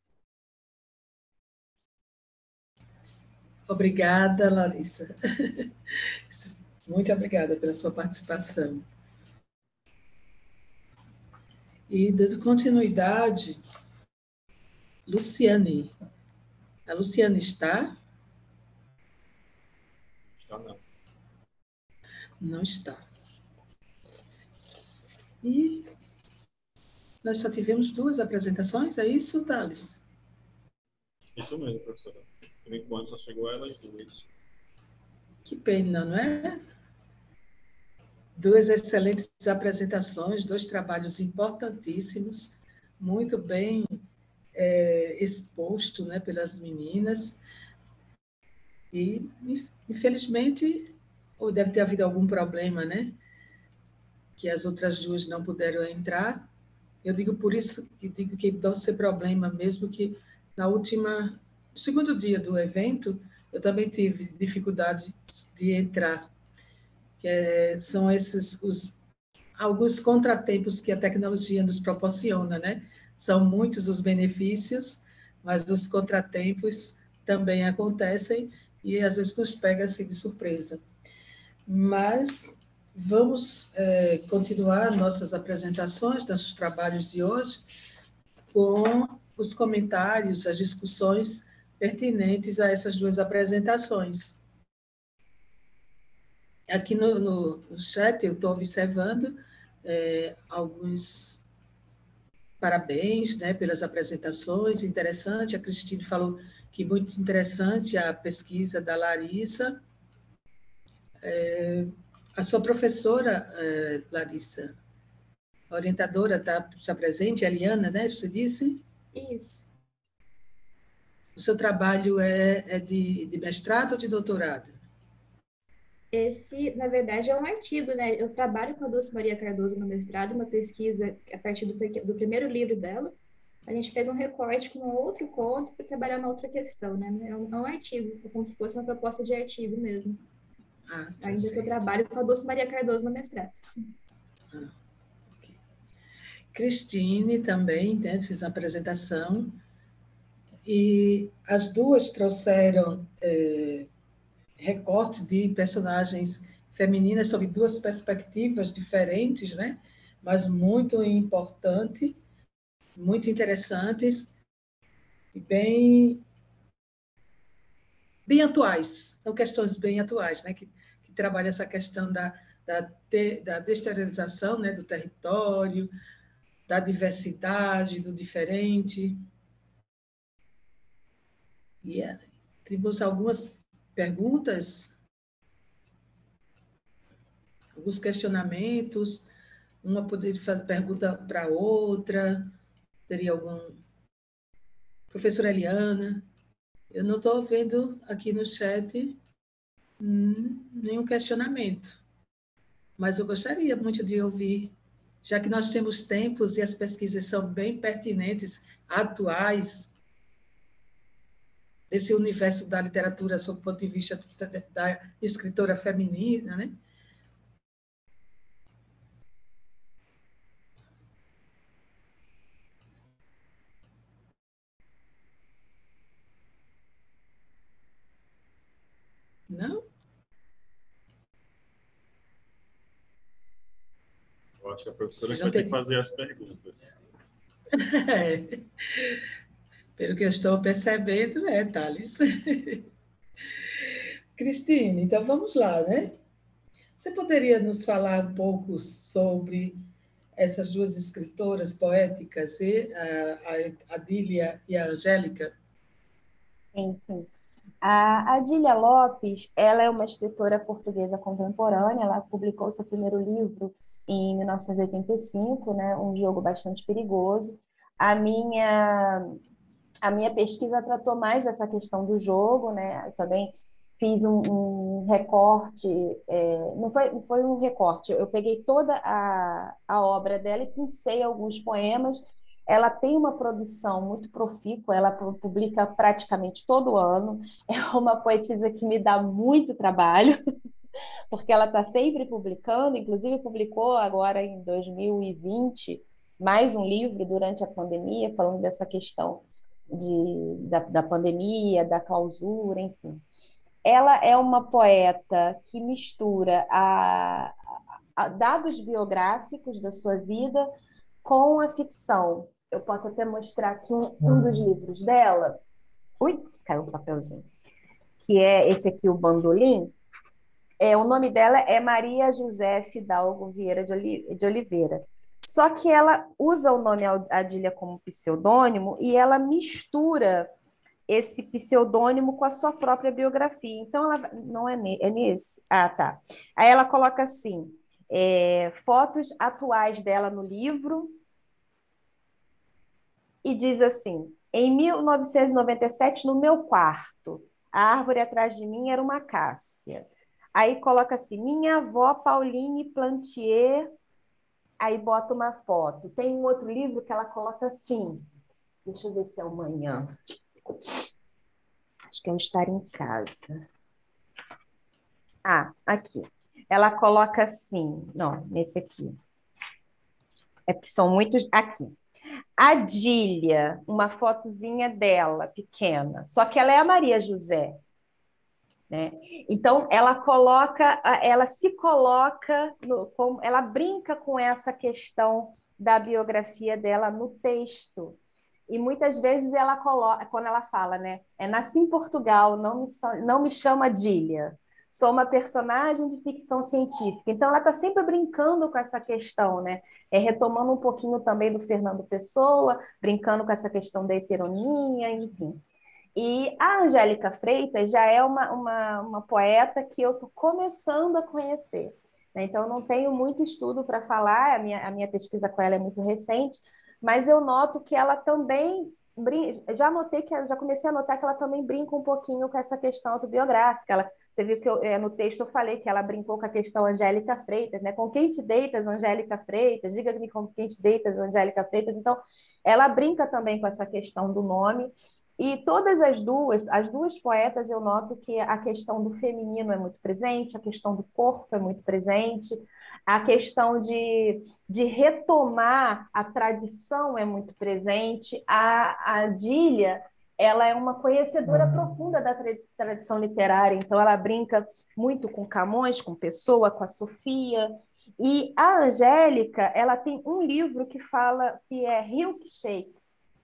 Obrigada, Larissa. Muito obrigada pela sua participação. E, dando continuidade, Luciane. A Luciane está? Está não. Não está. E nós só tivemos duas apresentações, é isso, Thales? Isso mesmo, professora. Por enquanto só chegou elas duas. Que pena, não é? Duas excelentes apresentações, dois trabalhos importantíssimos, muito bem é, exposto, né, pelas meninas. E, infelizmente, ou deve ter havido algum problema, né? Que as outras duas não puderam entrar. Eu digo por isso que digo que deve ser problema, mesmo que na última, no segundo dia do evento, eu também tive dificuldade de entrar. Que é, são esses os alguns contratempos que a tecnologia nos proporciona, né? São muitos os benefícios, mas os contratempos também acontecem e às vezes nos pega assim de surpresa. Mas vamos é, continuar nossas apresentações, nossos trabalhos de hoje, com os comentários, as discussões pertinentes a essas duas apresentações. Aqui no, no, no chat eu estou observando é, alguns parabéns, né, pelas apresentações, interessante. A Cristine falou que muito interessante a pesquisa da Larissa. É, a sua professora, é, Larissa, a orientadora está tá presente, a Eliana, né, você disse? Isso. O seu trabalho é, é de, de mestrado ou de doutorado? Esse, na verdade, é um artigo, né? Eu trabalho com a Dulce Maria Cardoso no mestrado, uma pesquisa a partir do, do primeiro livro dela. A gente fez um recorte com um outro conto para trabalhar uma outra questão, né? É um, é um artigo, é como se fosse uma proposta de artigo mesmo. Ah, tá Ainda certo. que eu trabalho com a Dulce Maria Cardoso no mestrado. Ah, okay. Cristine também, né, fiz uma apresentação, e as duas trouxeram é, recorte de personagens femininas sob duas perspectivas diferentes, né? Mas muito importante, muito interessantes e bem, bem atuais. São questões bem atuais, né? Que, que trabalham essa questão da, da, te, da desterilização, né? Do território, da diversidade, do diferente. E é, temos algumas perguntas, alguns questionamentos. Uma poderia fazer pergunta para a outra. Teria algum... Professora Eliana, eu não estou vendo aqui no chat hum, nenhum questionamento, mas eu gostaria muito de ouvir, já que nós temos tempos e as pesquisas são bem pertinentes, atuais, desse universo da literatura, sob o ponto de vista da escritora feminina, né? acho que a professora Vocês que vai não ter que têm... fazer as perguntas. É, pelo que eu estou percebendo, é, Thales. Cristine, então vamos lá, né? Você poderia nos falar um pouco sobre essas duas escritoras poéticas, e a, a Adília e a Angélica? Sim, sim. A Adília Lopes, ela é uma escritora portuguesa contemporânea, ela publicou seu primeiro livro em mil novecentos e oitenta e cinco, né, Um Jogo Bastante Perigoso. A minha, a minha pesquisa tratou mais dessa questão do jogo, né, eu também fiz um, um recorte, é, não foi, não foi um recorte, eu peguei toda a, a obra dela e pensei alguns poemas. Ela tem uma produção muito profícua, ela publica praticamente todo ano. É uma poetisa que me dá muito trabalho, porque ela está sempre publicando, inclusive publicou agora em dois mil e vinte mais um livro durante a pandemia, falando dessa questão de, da, da pandemia, da clausura, enfim. Ela é uma poeta que mistura a, a dados biográficos da sua vida com a ficção. Eu posso até mostrar aqui um, um dos livros dela. Ui, caiu um papelzinho. Que é esse aqui, o Bandolim. É, o nome dela é Maria José Fidalgo Vieira de Oliveira. Só que ela usa o nome Adília como pseudônimo e ela mistura esse pseudônimo com a sua própria biografia. Então, ela não é, é nesse. Ah, tá. Aí ela coloca assim: é, fotos atuais dela no livro, e diz assim: em mil novecentos e noventa e sete, no meu quarto, a árvore atrás de mim era uma acácia. Aí coloca assim: minha avó Pauline Plantier. Aí bota uma foto. Tem um outro livro que ela coloca assim. Deixa eu ver se é amanhã. Acho que é um Estar em Casa. Ah, aqui. Ela coloca assim. Não, nesse aqui. É porque são muitos. Aqui. Adília, uma fotozinha dela, pequena. Só que ela é a Maria José, né? Então, ela coloca, ela se coloca, no, como, ela brinca com essa questão da biografia dela no texto. E muitas vezes ela coloca, quando ela fala, né? É, nasci em Portugal, não me, não me chama Adília. Sou uma personagem de ficção científica. Então, ela está sempre brincando com essa questão, né? É, retomando um pouquinho também do Fernando Pessoa, brincando com essa questão da heteronia, enfim. E a Angélica Freitas já é uma, uma, uma poeta que eu estou começando a conhecer, né? Então, eu não tenho muito estudo para falar, a minha, a minha pesquisa com ela é muito recente, mas eu noto que ela também já notei que já comecei a notar que ela também brinca um pouquinho com essa questão autobiográfica. Ela, você viu que eu, no texto eu falei que ela brincou com a questão Angélica Freitas, né? Com quem te deitas, Angélica Freitas? Diga-me com quem te deitas, Angélica Freitas. Então, ela brinca também com essa questão do nome. E todas as duas, as duas poetas, eu noto que a questão do feminino é muito presente, a questão do corpo é muito presente, a questão de, de retomar a tradição é muito presente. A, a Adília, ela é uma conhecedora profunda da tradição literária, então ela brinca muito com Camões, com Pessoa, com a Sofia. E a Angélica, ela tem um livro que fala que é Hilke Shake,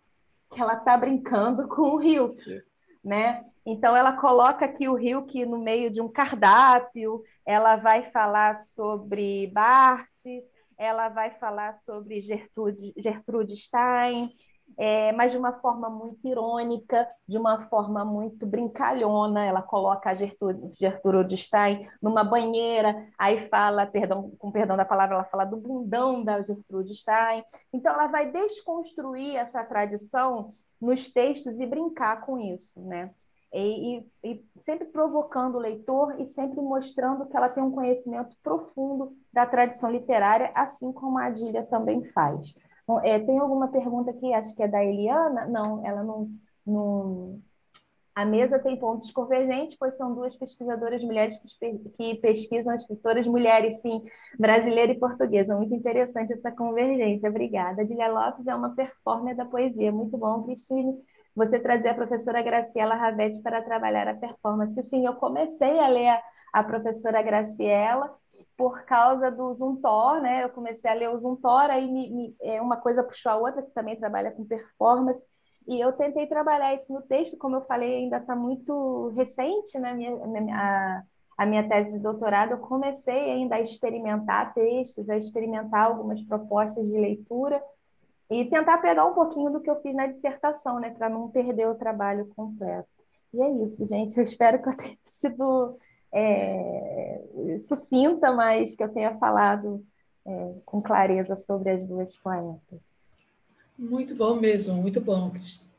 que ela está brincando com o Hilke, né? Então ela coloca aqui o Hilke no meio de um cardápio, ela vai falar sobre Barthes, ela vai falar sobre Gertrude, Gertrude Stein, é, mas de uma forma muito irônica, de uma forma muito brincalhona. Ela coloca a Gertrude, Gertrude Stein numa banheira, aí fala, perdão, com perdão da palavra, ela fala do bundão da Gertrude Stein. Então, ela vai desconstruir essa tradição nos textos e brincar com isso, né? E, e, e sempre provocando o leitor e sempre mostrando que ela tem um conhecimento profundo da tradição literária, assim como a Adília também faz. Bom, é, tem alguma pergunta aqui, acho que é da Eliana? Não, ela não, não... A mesa tem pontos convergentes, pois são duas pesquisadoras mulheres que, que pesquisam escritoras mulheres, sim, brasileira e portuguesa. Muito interessante essa convergência. Obrigada. Adília Lopes é uma performer da poesia. Muito bom, Cristine, você trazer a professora Graciela Ravetti para trabalhar a performance. Sim, eu comecei a ler a, a professora Graciela, por causa do Zumthor, né? Eu comecei a ler o Zumthor, aí me, me, é, uma coisa puxou a outra, que também trabalha com performance, e eu tentei trabalhar isso no texto, como eu falei, ainda está muito recente, né? Minha, a, a minha tese de doutorado, eu comecei ainda a experimentar textos, a experimentar algumas propostas de leitura, e tentar pegar um pouquinho do que eu fiz na dissertação, né? Para não perder o trabalho completo. E é isso, gente. Eu espero que eu tenha sido é, sucinta, mas que eu tenha falado é, com clareza sobre as duas poetas. Muito bom mesmo, muito bom.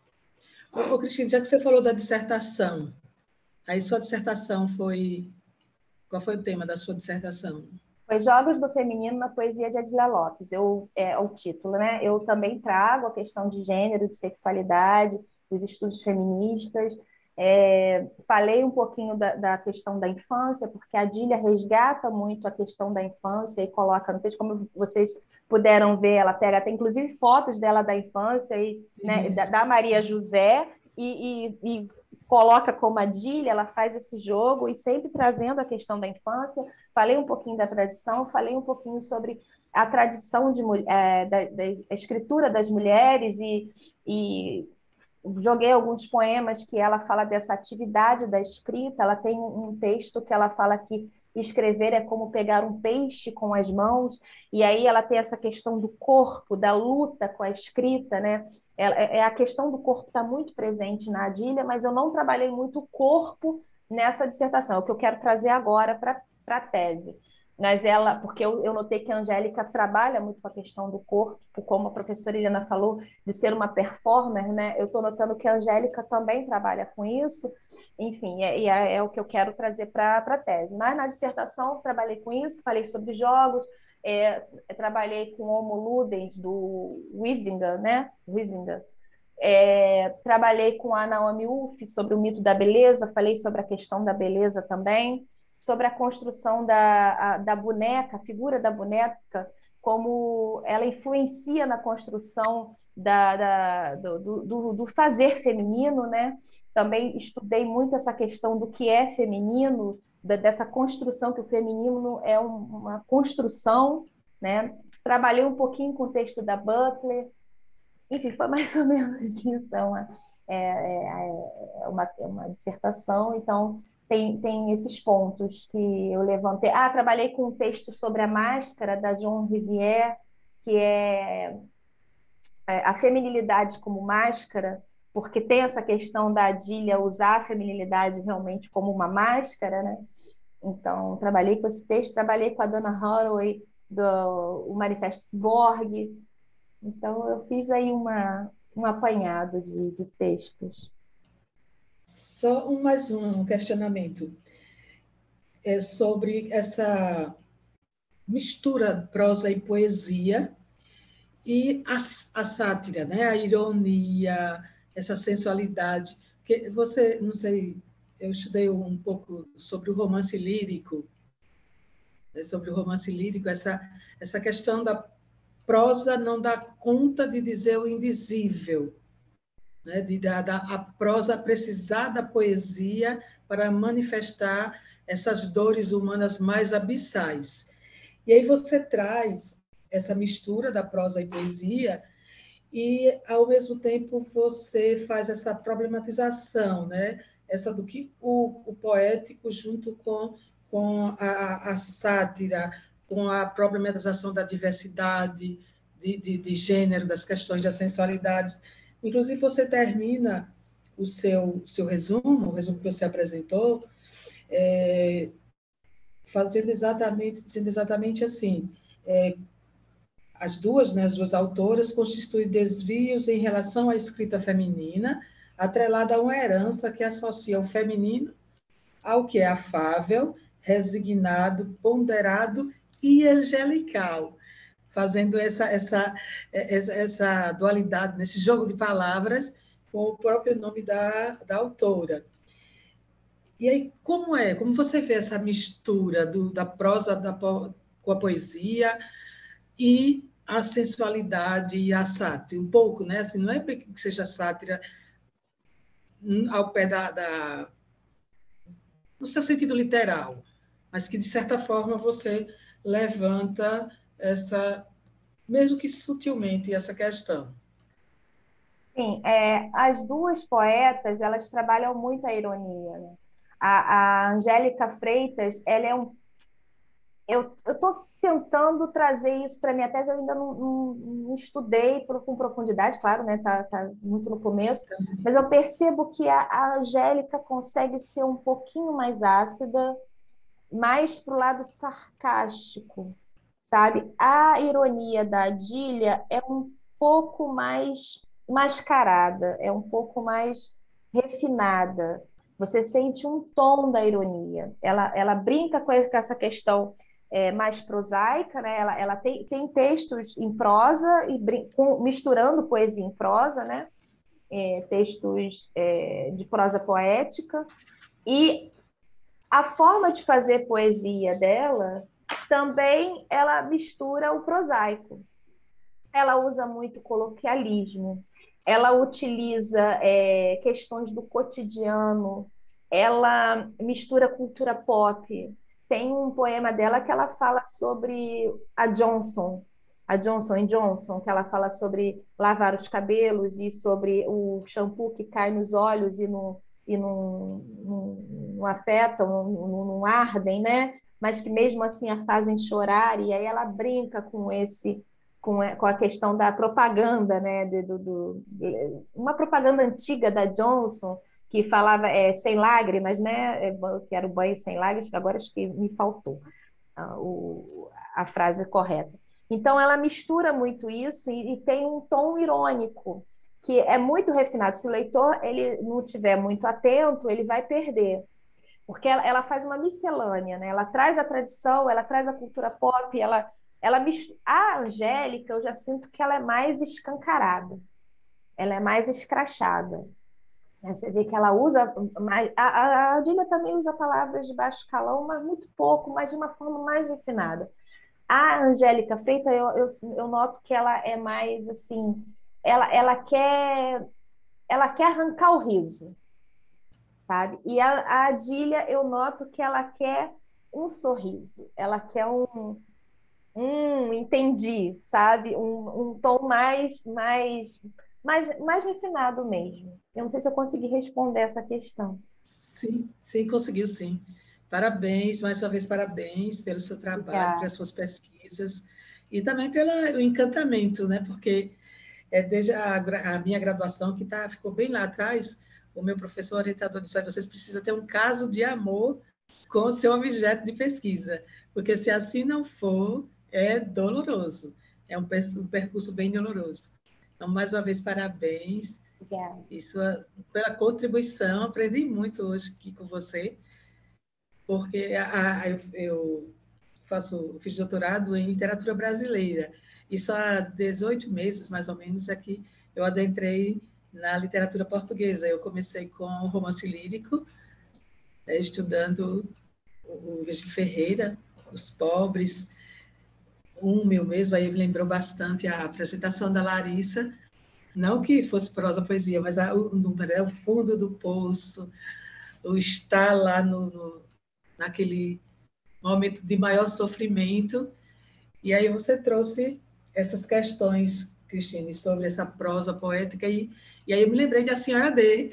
Ô, Cristina, já que você falou da dissertação, aí sua dissertação foi... Qual foi o tema da sua dissertação? Foi Jogos do Feminino na Poesia de Adília Lopes, eu, é o título, né? Eu também trago a questão de gênero, de sexualidade, dos estudos feministas. É, falei um pouquinho da, da questão da infância, porque a Adília resgata muito a questão da infância e coloca no texto, como vocês puderam ver, ela pega até inclusive fotos dela da infância, e, né, da, da Maria José, e, e, e coloca como Adília, ela faz esse jogo, e sempre trazendo a questão da infância. Falei um pouquinho da tradição, falei um pouquinho sobre a tradição de, é, da, da escritura das mulheres, e, e joguei alguns poemas que ela fala dessa atividade da escrita. Ela tem um texto que ela fala que escrever é como pegar um peixe com as mãos, e aí ela tem essa questão do corpo, da luta com a escrita, né? É, é a questão do corpo está muito presente na Adília, mas eu não trabalhei muito o corpo nessa dissertação, é o que eu quero trazer agora para a tese. Mas ela, porque eu, eu notei que a Angélica trabalha muito com a questão do corpo, como a professora Helena falou, de ser uma performer, né? Eu estou notando que a Angélica também trabalha com isso, enfim, é, é, é o que eu quero trazer para a tese. Mas na dissertação eu trabalhei com isso, falei sobre jogos, é, trabalhei com Homo Ludens, do Huizinga, né? Huizinga. É, trabalhei com a Naomi Wolf sobre o mito da beleza, falei sobre a questão da beleza também, sobre a construção da, a, da boneca, a figura da boneca, como ela influencia na construção da, da, do, do, do fazer feminino, né? Também estudei muito essa questão do que é feminino, da, dessa construção, que o feminino é um, uma construção, né? Trabalhei um pouquinho com o texto da Butler, enfim, foi mais ou menos isso, é uma, é, é, é uma, é uma dissertação, então tem, tem esses pontos que eu levantei. Ah, trabalhei com um texto sobre a máscara, da Joan Rivière, que é a feminilidade como máscara, porque tem essa questão da Adília usar a feminilidade realmente como uma máscara, né? Então, trabalhei com esse texto, trabalhei com a Donna Haraway, do o Manifesto Cyborg. Então, eu fiz aí uma, um apanhado de, de textos. Só um, mais um questionamento. É sobre essa mistura prosa e poesia e a, a sátira, né? A ironia, essa sensualidade. Que você, não sei, eu estudei um pouco sobre o romance lírico, né? Sobre o romance lírico, essa, essa questão da prosa não dá conta de dizer o indizível, né? De dar a prosa precisar da poesia para manifestar essas dores humanas mais abissais. E aí você traz essa mistura da prosa e poesia e, ao mesmo tempo, você faz essa problematização, né? Essa do que o, o poético junto com, com a, a sátira, com a problematização da diversidade, de, de, de gênero, das questões da sensualidade. Inclusive, você termina o seu, seu resumo, o resumo que você apresentou, é, fazendo exatamente, dizendo exatamente assim, é, as duas, né, as duas autoras constituem desvios em relação à escrita feminina, atrelada a uma herança que associa o feminino ao que é afável, resignado, ponderado e angelical, fazendo essa, essa, essa, essa dualidade, nesse jogo de palavras, com o próprio nome da, da autora. E aí, como é? Como você vê essa mistura do, da prosa da, com a poesia e a sensualidade e a sátira? Um pouco, né? Assim, não é que seja sátira ao pé da, da... no seu sentido literal, mas que, de certa forma, você levanta essa, mesmo que sutilmente, essa questão. Sim, é, as duas poetas, elas trabalham muito a ironia, né? A, a Angélica Freitas, ela é um... Eu estou tentando trazer isso para minha tese, eu ainda não, não, não estudei por, com profundidade, claro, né? Tá, tá muito no começo, mas eu percebo que a, a Angélica consegue ser um pouquinho mais ácida, mais para o lado sarcástico, sabe? A ironia da Adília é um pouco mais mascarada, é um pouco mais refinada. Você sente um tom da ironia. Ela, ela brinca com essa questão é, mais prosaica, né? Ela, ela tem, tem textos em prosa e brin- com- misturando poesia em prosa, né? É, textos é, de prosa poética. E a forma de fazer poesia dela também ela mistura o prosaico. Ela usa muito coloquialismo, ela utiliza é, questões do cotidiano, ela mistura cultura pop. Tem um poema dela que ela fala sobre a Johnson, a Johnson e Johnson, que ela fala sobre lavar os cabelos e sobre o shampoo que cai nos olhos e não, e não, não, não afetam, não, não, não ardem, né? Mas que mesmo assim a fazem chorar, e aí ela brinca com esse com a, com a questão da propaganda, né, de, do, do, de, uma propaganda antiga da Johnson, que falava é, sem lágrimas, né, é, que era o banho sem lágrimas, agora acho que me faltou a, o, a frase correta. Então, ela mistura muito isso e, e tem um tom irônico, que é muito refinado. Se o leitor ele não estiver muito atento, ele vai perder. Porque ela, ela faz uma miscelânea, né? Ela traz a tradição, ela traz a cultura pop, ela, ela a Angélica, eu já sinto que ela é mais escancarada, ela é mais escrachada. Né? Você vê que ela usa mais. A, a Adília também usa palavras de baixo calão, mas muito pouco, mas de uma forma mais refinada. A Angélica Freitas, eu, eu, eu noto que ela é mais assim, ela, ela quer ela quer arrancar o riso, sabe? E a, a Adília, eu noto que ela quer um sorriso, ela quer um, um entendi, sabe? Um, um tom mais, mais, mais, mais refinado mesmo. Eu não sei se eu consegui responder essa questão. Sim, sim, conseguiu sim. Parabéns, mais uma vez, parabéns pelo seu trabalho, Obrigada. pelas suas pesquisas e também pelo encantamento, né? Porque é, desde a, a minha graduação, que tá, ficou bem lá atrás, o meu professor orientador disse: vocês precisam ter um caso de amor com o seu objeto de pesquisa, porque se assim não for, é doloroso, é um, um percurso bem doloroso. Então, mais uma vez, parabéns. Obrigada. E sua, pela contribuição, aprendi muito hoje aqui com você, porque a, a, eu, eu faço, fiz doutorado em literatura brasileira, e só há dezoito meses, mais ou menos, é que eu adentrei na literatura portuguesa. Eu comecei com o romance lírico, é, estudando o Virgílio Ferreira, Os Pobres, um meu mesmo, aí me lembrou bastante a apresentação da Larissa, não que fosse prosa poesia, mas a, o número é o fundo do poço, o estar lá no, no, naquele momento de maior sofrimento. E aí você trouxe essas questões, Cristine, sobre essa prosa poética, e, e aí eu me lembrei da Senhora D,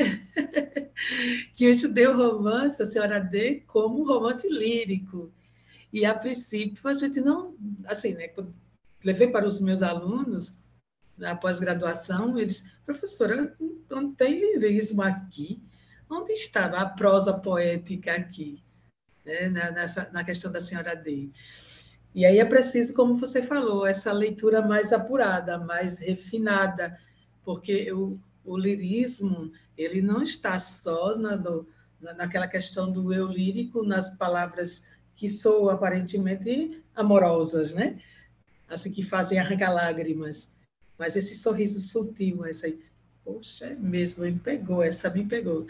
que eu estudei o romance, a Senhora D, como um romance lírico. E, a princípio, a gente não... Assim, né, quando levei para os meus alunos, na pós-graduação, eles, professora, não tem lirismo aqui? Onde estava a prosa poética aqui? Né, nessa, na questão da Senhora D. E aí é preciso, como você falou, essa leitura mais apurada, mais refinada, porque o, o lirismo ele não está só na, no, naquela questão do eu lírico, nas palavras que soam aparentemente amorosas, né? Assim, que fazem arrancar lágrimas. Mas esse sorriso sutil, essa aí, poxa, é mesmo, me pegou, essa me pegou.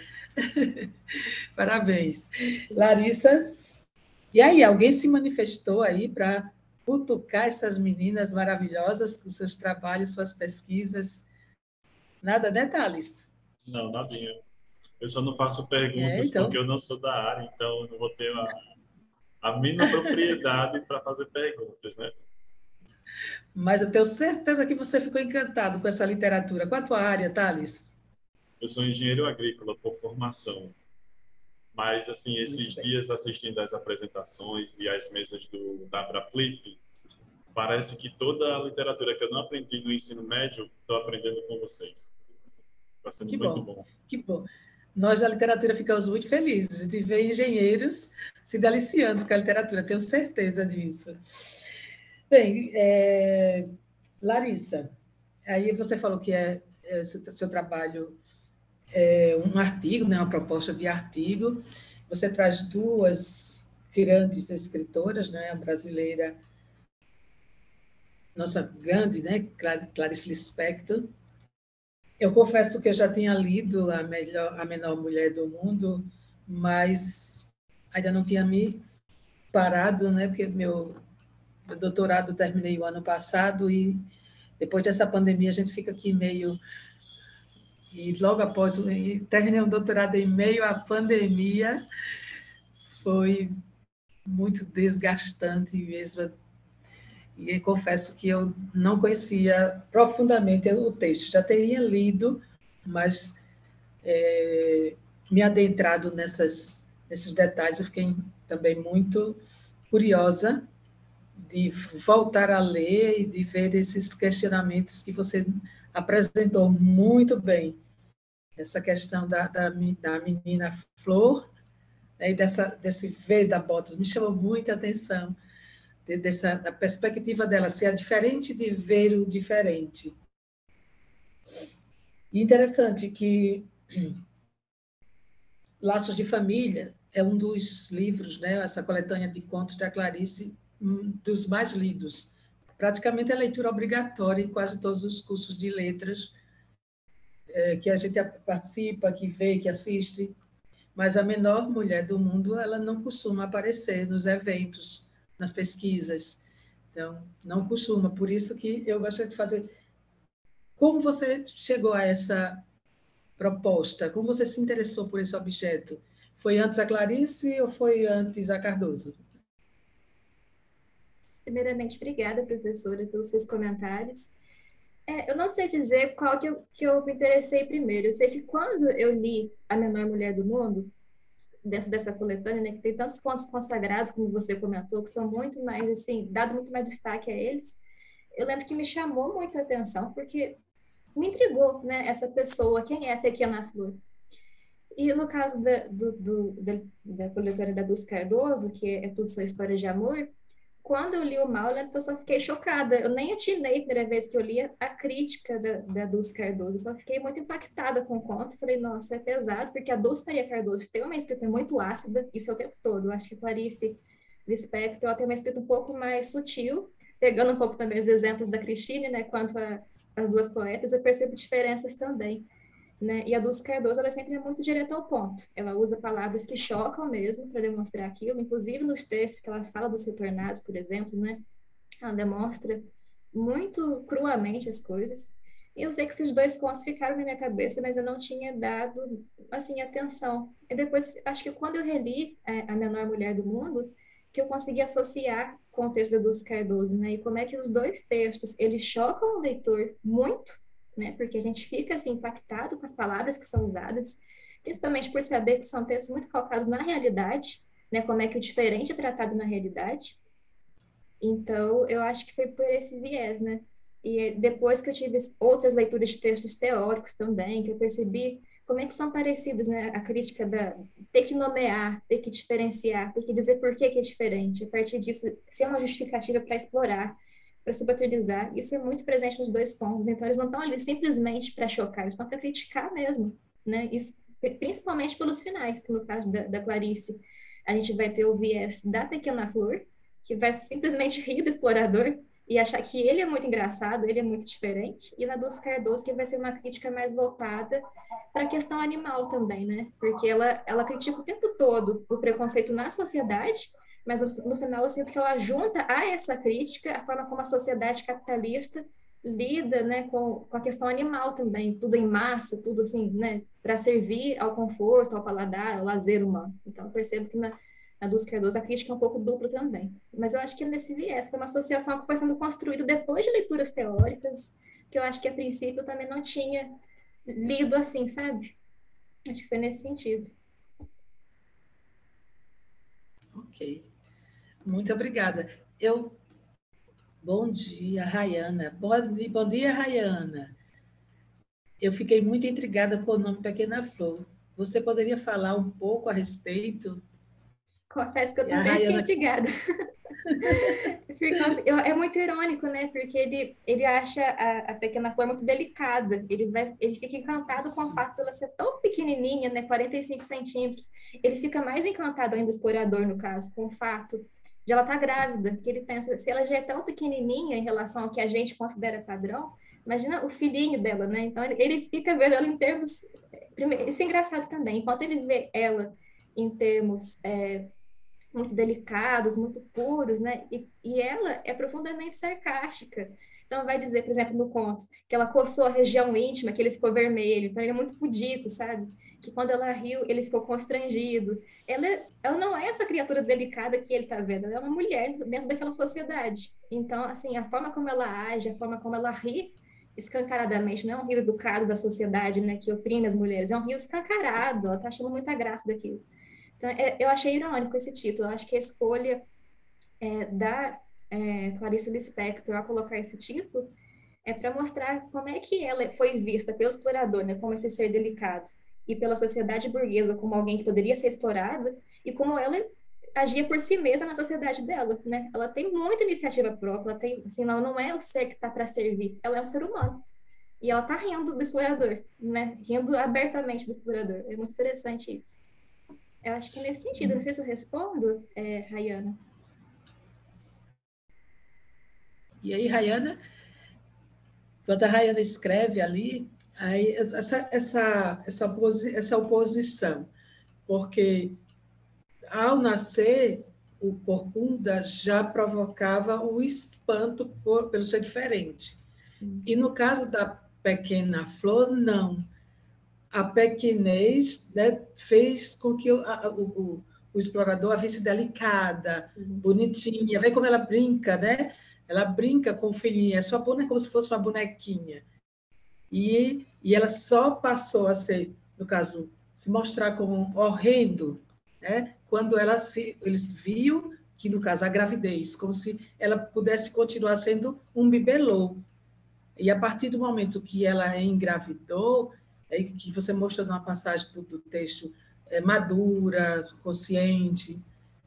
Parabéns. Larissa, e aí, alguém se manifestou aí para cutucar essas meninas maravilhosas com seus trabalhos, suas pesquisas? Nada, né, Thales? Não, nadinha. Eu só não faço É, perguntas porque então, eu não sou da área, então eu não vou ter a, a mínima propriedade para fazer perguntas, né? Mas eu tenho certeza que você ficou encantado com essa literatura. Qual a tua área, Thales? Eu sou engenheiro agrícola por formação, mas, assim, Muito esses bem. dias assistindo às apresentações e às mesas do, da Abraplip, parece que toda a literatura que eu não aprendi no ensino médio, estou aprendendo com vocês. Está sendo Que muito bom, bom. que bom. Nós da literatura ficamos muito felizes de ver engenheiros se deliciando com a literatura, tenho certeza disso. Bem, é, Larissa, aí você falou que é, é seu, seu trabalho é um artigo, né, uma proposta de artigo. Você traz duas grandes escritoras, né, a brasileira, nossa grande, né, Clarice Lispector. Eu confesso que eu já tinha lido a, melhor, a Menor Mulher do Mundo, mas ainda não tinha me parado, né, porque meu, meu doutorado terminei o ano passado e depois dessa pandemia a gente fica aqui meio... E logo após, terminei um doutorado em meio à pandemia, foi muito desgastante mesmo. E confesso que eu não conhecia profundamente o texto. Já teria lido, mas é, me adentrado nessas, nesses detalhes. Eu fiquei também muito curiosa de voltar a ler e de ver esses questionamentos que você apresentou muito bem. Essa questão da, da, da menina Flor, né, e dessa, desse Veda Bottas me chamou muita atenção, de, dessa, da perspectiva dela, ser diferente de ver o diferente. E interessante que Laços de Família é um dos livros, né, essa coletânea de contos da Clarice, um dos mais lidos. Praticamente é leitura obrigatória em quase todos os cursos de letras é, que a gente participa, que vê, que assiste. Mas a Menor Mulher do Mundo, ela não costuma aparecer nos eventos, nas pesquisas. Então, não costuma. Por isso que eu gostaria de fazer... Como você chegou a essa proposta? Como você se interessou por esse objeto? Foi antes a Clarice ou foi antes a Cardoso? Primeiramente, obrigada, professora, pelos seus comentários. É, eu não sei dizer qual que eu, que eu me interessei primeiro. Eu sei que quando eu li A Menor Mulher do Mundo, dentro dessa coletânea, né, que tem tantos contos consagrados, como você comentou, que são muito mais, assim, dado muito mais destaque a eles, eu lembro que me chamou muito a atenção, porque me intrigou, né, essa pessoa, quem é a Pequena Flor? E no caso da, do, do, da, da coletânea da Dulce Cardoso, que é, é tudo sua história de amor, quando eu li o Mal, eu lembro que eu só fiquei chocada. Eu nem atinei a primeira vez que eu li a crítica da, da Dulce Cardoso. Eu só fiquei muito impactada com o conto. Falei, nossa, é pesado, porque a Dulce Maria Cardoso tem uma escrita muito ácida, isso é o tempo todo. Eu acho que Clarice Lispector ela tem uma escrita um pouco mais sutil, pegando um pouco também os exemplos da Cristine, né, quanto às duas poetas, eu percebo diferenças também. Né? E a Dulce Cardoso, ela sempre é muito direta ao ponto. Ela usa palavras que chocam mesmo para demonstrar aquilo, inclusive nos textos que ela fala dos retornados, por exemplo, né? Ela demonstra muito cruamente as coisas. E eu sei que esses dois contos ficaram na minha cabeça, mas eu não tinha dado, assim, atenção. E depois, acho que quando eu reli A Menor Mulher do Mundo, que eu consegui associar com o texto da Dulce Cardoso, né? E como é que os dois textos, eles chocam o leitor muito, né? Porque a gente fica assim impactado com as palavras que são usadas, principalmente por saber que são textos muito calcados na realidade, né? Como é que o diferente é tratado na realidade. Então, eu acho que foi por esse viés, né? E depois que eu tive outras leituras de textos teóricos também, que eu percebi como é que são parecidos, né? A crítica da ter que nomear, ter que diferenciar, ter que dizer por que que é diferente. A partir disso, ser uma justificativa para explorar, para subalternizar. Isso é muito presente nos dois pontos. Então, eles não estão ali simplesmente para chocar, eles estão para criticar mesmo, né? Isso, principalmente pelos finais, que no caso da, da Clarice, a gente vai ter o viés da Pequena Flor, que vai simplesmente rir do explorador e achar que ele é muito engraçado, ele é muito diferente, e na Dulce Cardoso, que vai ser uma crítica mais voltada para a questão animal também, né? Porque ela, ela critica o tempo todo o preconceito na sociedade, mas no final eu sinto que ela junta a essa crítica a forma como a sociedade capitalista lida, né, com, com a questão animal também, tudo em massa, tudo assim, né, para servir ao conforto, ao paladar, ao lazer humano. Então eu percebo que na a Luz Cardoso, a crítica é um pouco dupla também. Mas eu acho que nesse viés, foi uma associação que foi sendo construída depois de leituras teóricas, que eu acho que a princípio eu também não tinha lido assim, sabe? Acho que foi nesse sentido. Ok. Muito obrigada. Eu... Bom dia, Rayana. Bom, bom dia, Rayana. Eu fiquei muito intrigada com o nome Pequena Flor. Você poderia falar um pouco a respeito? Confesso que eu E a também fiquei Rayana... intrigada. Porque, assim, eu- é muito irônico, né? Porque ele, ele acha a, a pequena flor muito delicada. Ele, vai, ele fica encantado com o fato dela ser tão pequenininha, né? quarenta e cinco centímetros. Ele fica mais encantado ainda, o explorador, no caso, com o fato de ela estar grávida. Que ele pensa, se ela já é tão pequenininha em relação ao que a gente considera padrão, imagina o filhinho dela, né? Então, ele, ele fica vendo ela em termos... Primeiro, isso é engraçado também. Enquanto ele vê ela em termos... é, muito delicados, muito puros, né? E, e ela é profundamente sarcástica. Então, vai dizer, por exemplo, no conto, que ela coçou a região íntima, que ele ficou vermelho. Então, ele é muito pudico, sabe? Que quando ela riu, ele ficou constrangido. Ela, é- ela não é essa criatura delicada que ele está vendo, ela é uma mulher dentro daquela sociedade. Então, assim, a forma como ela age, a forma como ela ri, escancaradamente, não é um riso educado da sociedade, né, que oprime as mulheres, é um riso escancarado, ela está achando muita graça daquilo. Então, é, eu achei irônico esse título. Eu acho que a escolha é, da é, Clarice Lispector ao colocar esse título é para mostrar como é que ela foi vista pelo explorador, né, como esse ser delicado, e pela sociedade burguesa como alguém que poderia ser explorada, e como ela agia por si mesma na sociedade dela, né? Ela tem muita iniciativa própria, ela tem, assim, ela não é o ser que está para servir, ela é um ser humano. E ela está rindo do explorador, né? Rindo abertamente do explorador. É muito interessante isso. Eu acho que é nesse sentido, não sei se eu respondo, é, Rayana. E aí, Rayana, quando a Rayana escreve ali, aí essa, essa, essa, oposi- essa oposição, porque ao nascer, o Corcunda já provocava o espanto por, pelo ser diferente. Sim. E no caso da pequena Flor, não. A pequenez, né, fez com que o, a, o, o explorador a visse delicada, Sim. bonitinha. Vê como ela brinca, né? Ela brinca com o filhinho, é sua boneca como se fosse uma bonequinha. E, e ela só passou a ser, no caso, se mostrar como horrendo, né? Quando ela se, eles viu que, no caso, a gravidez, como se ela pudesse continuar sendo um bibelô. E a partir do momento que ela engravidou, é que você mostra numa passagem do, do texto, é, madura, consciente.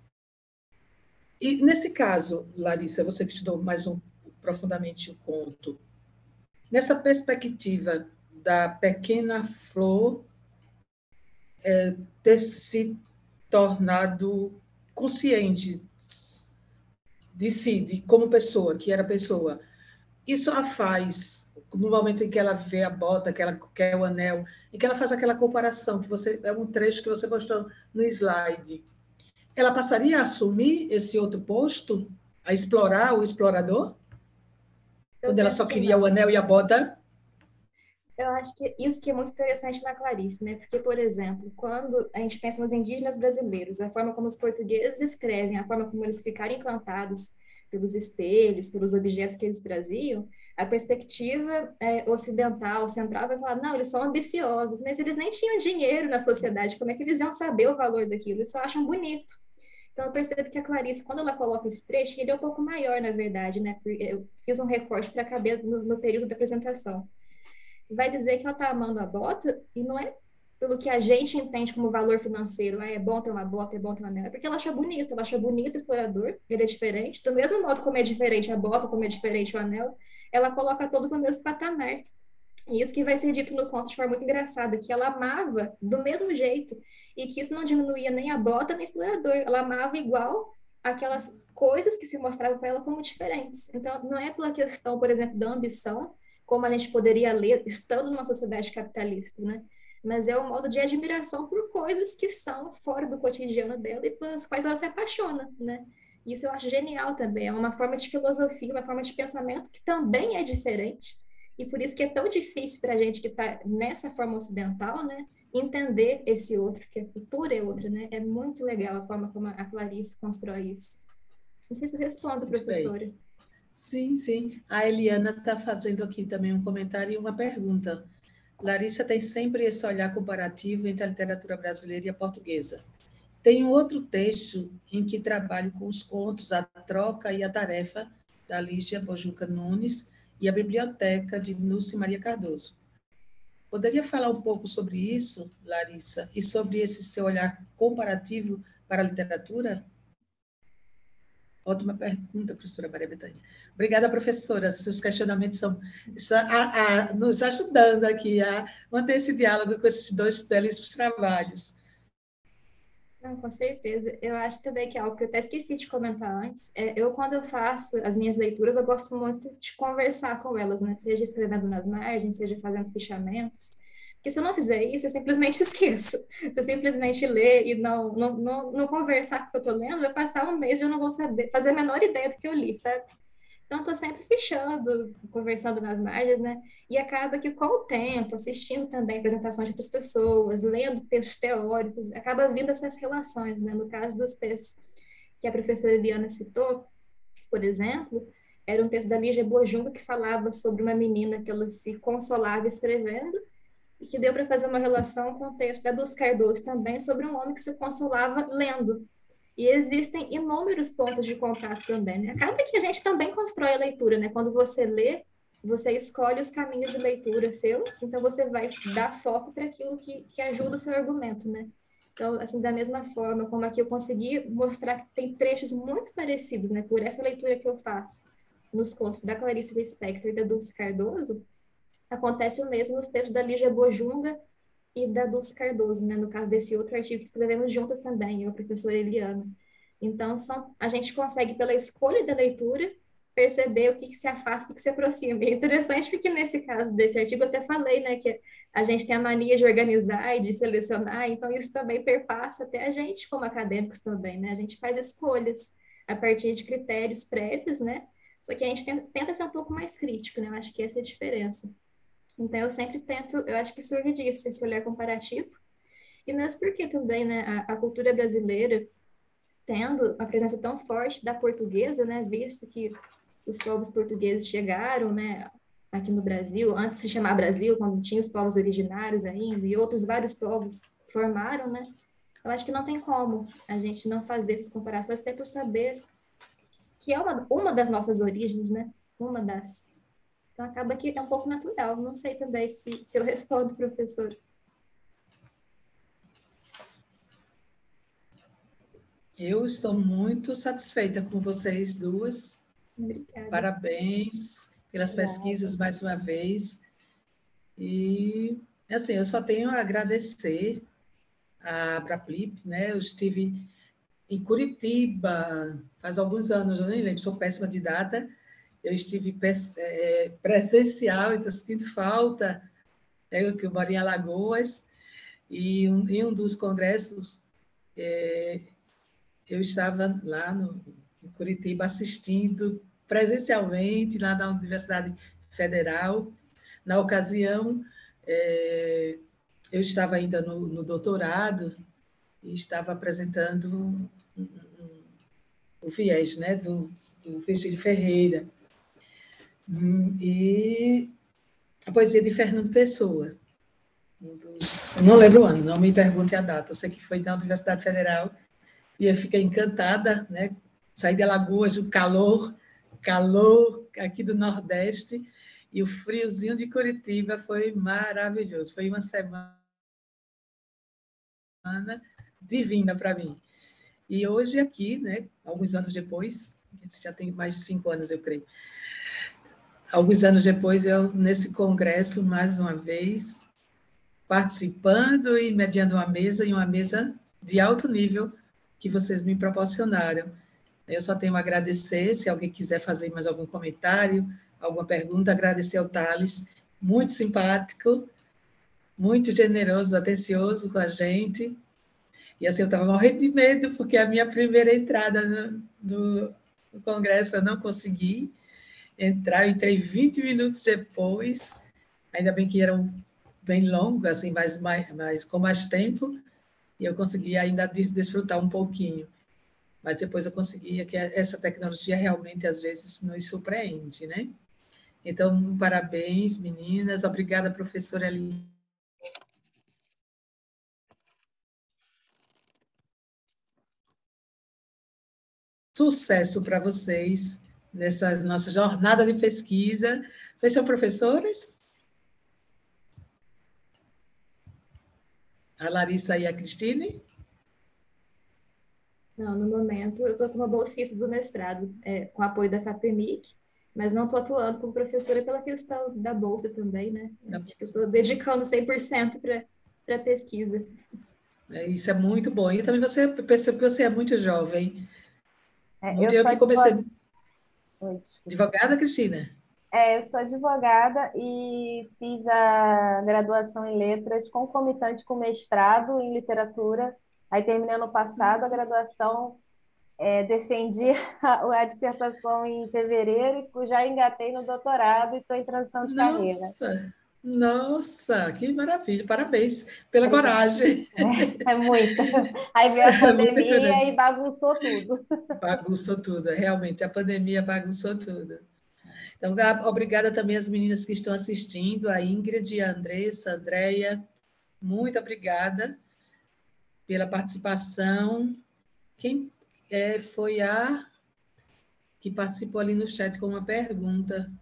E nesse caso, Larissa, você que estudou mais um, profundamente o conto, nessa perspectiva da pequena flor é, ter se tornado consciente de si, de como pessoa, que era pessoa, isso a faz, no momento em que ela vê a bota, que ela quer o anel, e que ela faz aquela comparação, que você é um trecho que você mostrou no slide, ela passaria a assumir esse outro posto, a explorar o explorador, Eu quando ela penso só que queria o não. anel e a bota? Eu acho que isso que é muito interessante na Clarice, né? Porque, por exemplo, quando a gente pensa nos indígenas brasileiros, a forma como os portugueses escrevem, a forma como eles ficaram encantados pelos espelhos, pelos objetos que eles traziam, a perspectiva é, ocidental, central, vai falar, não, eles são ambiciosos, mas eles nem tinham dinheiro na sociedade, como é que eles iam saber o valor daquilo? Eles só acham bonito. Então, eu percebo que a Clarice, quando ela coloca esse trecho, ele é um pouco maior, na verdade, né? Eu fiz um recorte para caber no, no período da apresentação. Vai dizer que ela está amando a bota e não é pelo que a gente entende como valor financeiro. Ah, é bom ter uma bota, é bom ter uma anel. É porque ela acha bonito, ela acha bonito o explorador, ele é diferente. Do mesmo modo como é diferente a bota, como é diferente o anel, ela coloca todos no mesmo patamar. E isso que vai ser dito no conto de forma muito engraçada, que ela amava do mesmo jeito, e que isso não diminuía nem a bota nem o explorador, ela amava igual aquelas coisas que se mostravam para ela como diferentes. Então, não é pela questão, por exemplo, da ambição, como a gente poderia ler estando numa sociedade capitalista, né? Mas é um modo de admiração por coisas que são fora do cotidiano dela e pelas quais ela se apaixona, né? Isso eu acho genial também, é uma forma de filosofia, uma forma de pensamento que também é diferente, e por isso que é tão difícil para a gente que está nessa forma ocidental, né, entender esse outro, que a cultura é outra, né? É muito legal a forma como a Clarice constrói isso. Não sei se eu respondo, professora. Sim, sim. A Eliana está fazendo aqui também um comentário e uma pergunta. Larissa tem sempre esse olhar comparativo entre a literatura brasileira e a portuguesa. Tem um outro texto em que trabalho com os contos A Troca e a Tarefa, da Lígia Bojuca Nunes, e a Biblioteca, de Núcia Maria Cardoso. Poderia falar um pouco sobre isso, Larissa, e sobre esse seu olhar comparativo para a literatura? Ótima pergunta, professora Maria Bethânia. Obrigada, professora. Seus questionamentos são, estão a, a, nos ajudando aqui a manter esse diálogo com esses dois belíssimos trabalhos. Não, com certeza. Eu acho também que é algo que eu até esqueci de comentar antes. É, eu, quando eu faço as minhas leituras, eu gosto muito de conversar com elas, né? Seja escrevendo nas margens, seja fazendo fichamentos. Porque se eu não fizer isso, eu simplesmente esqueço. Se eu simplesmente ler e não, não, não, não conversar com o que eu estou lendo, vai passar um mês e eu não vou saber, fazer a menor ideia do que eu li, sabe? Então, estou sempre fichando, conversando nas margens, né? E acaba que, com o tempo, assistindo também apresentações de outras pessoas, lendo textos teóricos, acaba vindo essas relações, né? No caso dos textos que a professora Eliana citou, por exemplo, era um texto da Lígia Bojunga que falava sobre uma menina que ela se consolava escrevendo e que deu para fazer uma relação com o texto da Dulce Cardoso também sobre um homem que se consolava lendo. E existem inúmeros pontos de contato também, né? Acaba que a gente também constrói a leitura, né? Quando você lê, você escolhe os caminhos de leitura seus, então você vai dar foco para aquilo que, que ajuda o seu argumento, né? Então, assim, da mesma forma como aqui eu consegui mostrar que tem trechos muito parecidos, né? Por essa leitura que eu faço nos contos da Clarice Lispector e da Dulce Cardoso, acontece o mesmo nos textos da Lígia Bojunga e da Dulce Cardoso, né? No caso desse outro artigo que escrevemos juntas também, eu e a professora Eliana. Então, são, a gente consegue, pela escolha da leitura, perceber o que, que se afasta e o que se aproxima. E é interessante porque, nesse caso desse artigo, eu até falei, né, que a gente tem a mania de organizar e de selecionar, então isso também perpassa até a gente, como acadêmicos também, né? A gente faz escolhas a partir de critérios prévios, né? Só que a gente tenta, tenta ser um pouco mais crítico, né? Eu acho que essa é a diferença. Então, eu sempre tento, eu acho que surge disso, esse olhar comparativo, e mesmo porque também, né, a, a cultura brasileira, tendo a presença tão forte da portuguesa, né, visto que os povos portugueses chegaram, né, aqui no Brasil, antes de se chamar Brasil, quando tinha os povos originários ainda, e outros vários povos formaram, né, eu acho que não tem como a gente não fazer essas comparações, até por saber que é uma, uma das nossas origens, né, uma das. Então, acaba que é um pouco natural. Não sei também se, se eu respondo, professor. Eu estou muito satisfeita com vocês duas. Obrigada. Parabéns pelas Obrigada. pesquisas mais uma vez. E, assim, eu só tenho a agradecer a Abraplip, né? Eu estive em Curitiba faz alguns anos, eu nem lembro, sou péssima de data. Eu estive presencial, então sentindo falta, né, que eu moro em Alagoas, e um, em um dos congressos, é, eu estava lá no, em Curitiba assistindo presencialmente, lá na Universidade Federal. Na ocasião, é, eu estava ainda no, no doutorado e estava apresentando um, um, um, o viés, né, do, do Virgílio Ferreira. E a poesia de Fernando Pessoa. Um dos, não lembro o ano, não me pergunte a data. Eu sei que foi na Universidade Federal e eu fiquei encantada, né? Saí de Alagoas, o calor, calor aqui do Nordeste, e o friozinho de Curitiba foi maravilhoso. Foi uma semana divina para mim. E hoje aqui, né, alguns anos depois, já tem mais de cinco anos, eu creio, alguns anos depois, eu, nesse congresso, mais uma vez, participando e mediando uma mesa, e uma mesa de alto nível que vocês me proporcionaram. Eu só tenho a agradecer, se alguém quiser fazer mais algum comentário, alguma pergunta, agradecer ao Thales, muito simpático, muito generoso, atencioso com a gente. E assim, eu estava morrendo de medo, porque a minha primeira entrada no, no, no congresso eu não consegui entrar, eu entrei vinte minutos depois, ainda bem que era um bem longo, assim, mas, mais, mais, com mais tempo, e eu consegui ainda desfrutar um pouquinho. Mas depois eu conseguia que essa tecnologia realmente, às vezes, nos surpreende, né? Então, parabéns, meninas. Obrigada, professora Eli. Sucesso para vocês nessa nossa jornada de pesquisa. Vocês são professores? A Larissa e a Cristine? Não, no momento eu estou como bolsista do mestrado, é, com apoio da FAPEMIC, mas não estou atuando como professora pela questão da bolsa também, né? Acho que eu estou dedicando cem por cento para a pesquisa. É, isso é muito bom. E também você percebe que você é muito jovem. É, Muito, eu eu sou que comecei... advogada. Oi, desculpa. Advogada, Cristina? É, eu sou advogada e fiz a graduação em letras concomitante com mestrado em literatura. Aí terminei ano passado a graduação, é, defendi a, a dissertação em fevereiro e já engatei no doutorado e estou em transição de carreira. Nossa, nossa, que maravilha. Parabéns pela Obrigada. coragem. É, é muita. Aí veio a É muito pandemia grande. e bagunçou tudo. Bagunçou tudo, realmente, a pandemia bagunçou tudo. Então, obrigada também às meninas que estão assistindo, a Ingrid, a Andressa, a Andréia. Muito obrigada pela participação. Quem é, foi a que participou ali no chat com uma pergunta?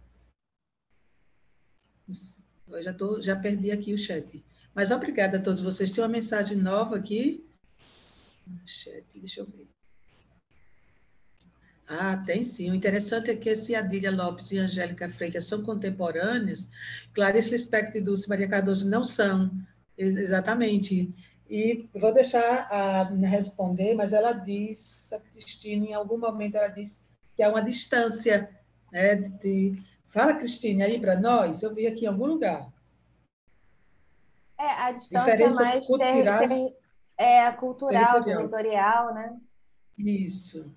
Eu já, tô, já perdi aqui o chat. Mas obrigada a todos vocês. Tem uma mensagem nova aqui. Chat, deixa eu ver. Ah, tem sim. O interessante é que se Adília Lopes e Angélica Freitas são contemporâneas, Clarice Lispector e Dulce Maria Cardoso não são, exatamente. E vou deixar a responder, mas ela diz, a Cristina, em algum momento ela diz que há uma distância, né, de... Fala, Cristina, aí para nós, eu vi aqui em algum lugar. É, a distância Diferenças mais ter, culturais, ter, é, cultural, territorial. territorial, né? Isso.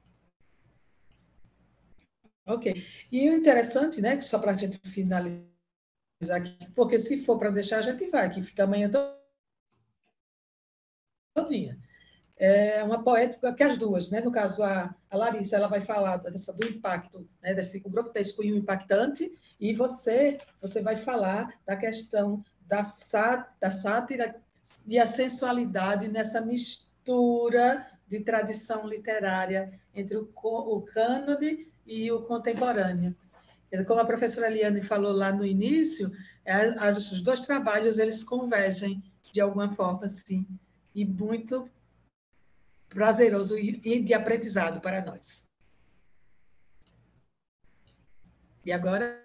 Ok. E o interessante, né, que só para a gente finalizar aqui, porque se for para deixar, a gente vai, que fica amanhã todinha. É uma poética que as duas, né? No caso, a, a Larissa, ela vai falar dessa, do impacto, né? Desse o grotesco e o impactante, e você, você vai falar da questão da, sá, da sátira e a sensualidade nessa mistura de tradição literária entre o, o cânone e o contemporâneo. Como a professora Eliane falou lá no início, os dois trabalhos eles convergem de alguma forma, sim, e muito prazeroso e de aprendizado para nós. E agora,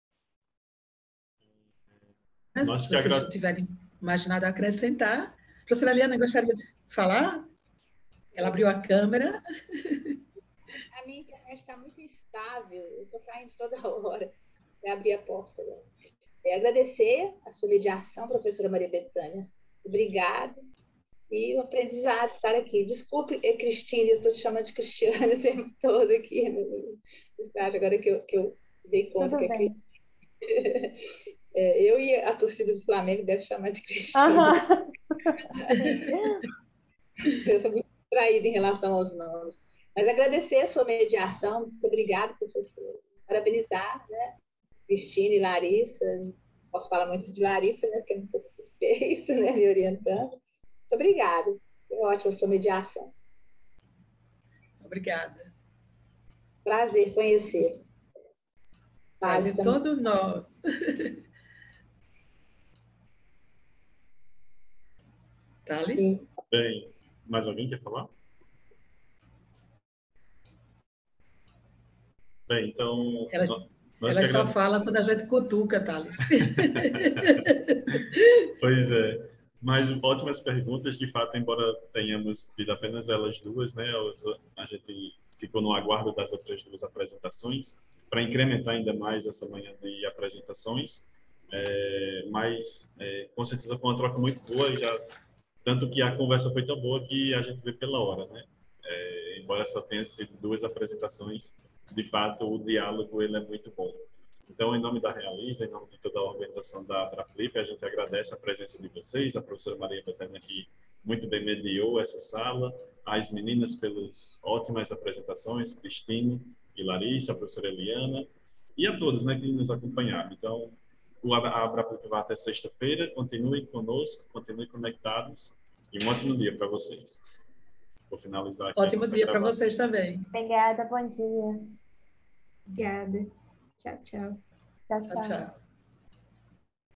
Nós se que vocês agra... tiverem mais nada a acrescentar, a professora Eliane gostaria de falar? Ela abriu a câmera. A minha internet está muito instável, eu estou caindo toda hora. Vai abrir a porta. É agradecer a sua mediação, professora Maria Bethânia. Obrigada. E o aprendizado estar aqui. Desculpe, Cristina, eu estou te chamando de Cristiane o tempo todo aqui no estágio, agora que eu, que eu dei conta Tudo que bem. aqui. É, eu e a torcida do Flamengo deve chamar de Cristina. Aham. Eu sou muito distraída em relação aos nomes. Mas agradecer a sua mediação. Muito obrigada, professora. Parabenizar, né? Cristina e Larissa. Posso falar muito de Larissa, né? Porque é um pouco suspeito, né? Me orientando. Muito obrigada. Foi ótima a sua mediação. Obrigada. Prazer conhecê-los. Prazer todo nosso. Thales? Bem, mais alguém quer falar? Bem, então... Ela, nós ela que só agrade... fala quando a gente cutuca, Thales. Pois é. Mas ótimas perguntas, de fato, embora tenhamos tido apenas elas duas, né? A gente ficou no aguardo das outras duas apresentações, para incrementar ainda mais essa manhã de apresentações. É, mas, é, com certeza, foi uma troca muito boa, já, tanto que a conversa foi tão boa que a gente vê pela hora, né? É, embora só tenha sido duas apresentações, de fato, o diálogo ele é muito bom. Então, em nome da Realiza, em nome de toda a organização da Abraplip, a gente agradece a presença de vocês, a professora Maria Bethânia, que muito bem mediou essa sala, as meninas pelas ótimas apresentações, Cristine e Larissa, a professora Eliana, e a todos, né, que nos acompanharam. Então, o Abraplip vai até sexta-feira, continuem conosco, continuem conectados, e um ótimo dia para vocês. Vou finalizar aqui. Ótimo dia para vocês também. Obrigada, bom dia. Obrigada. Tchau, tchau. Tchau, Tchau, tchau. tchau.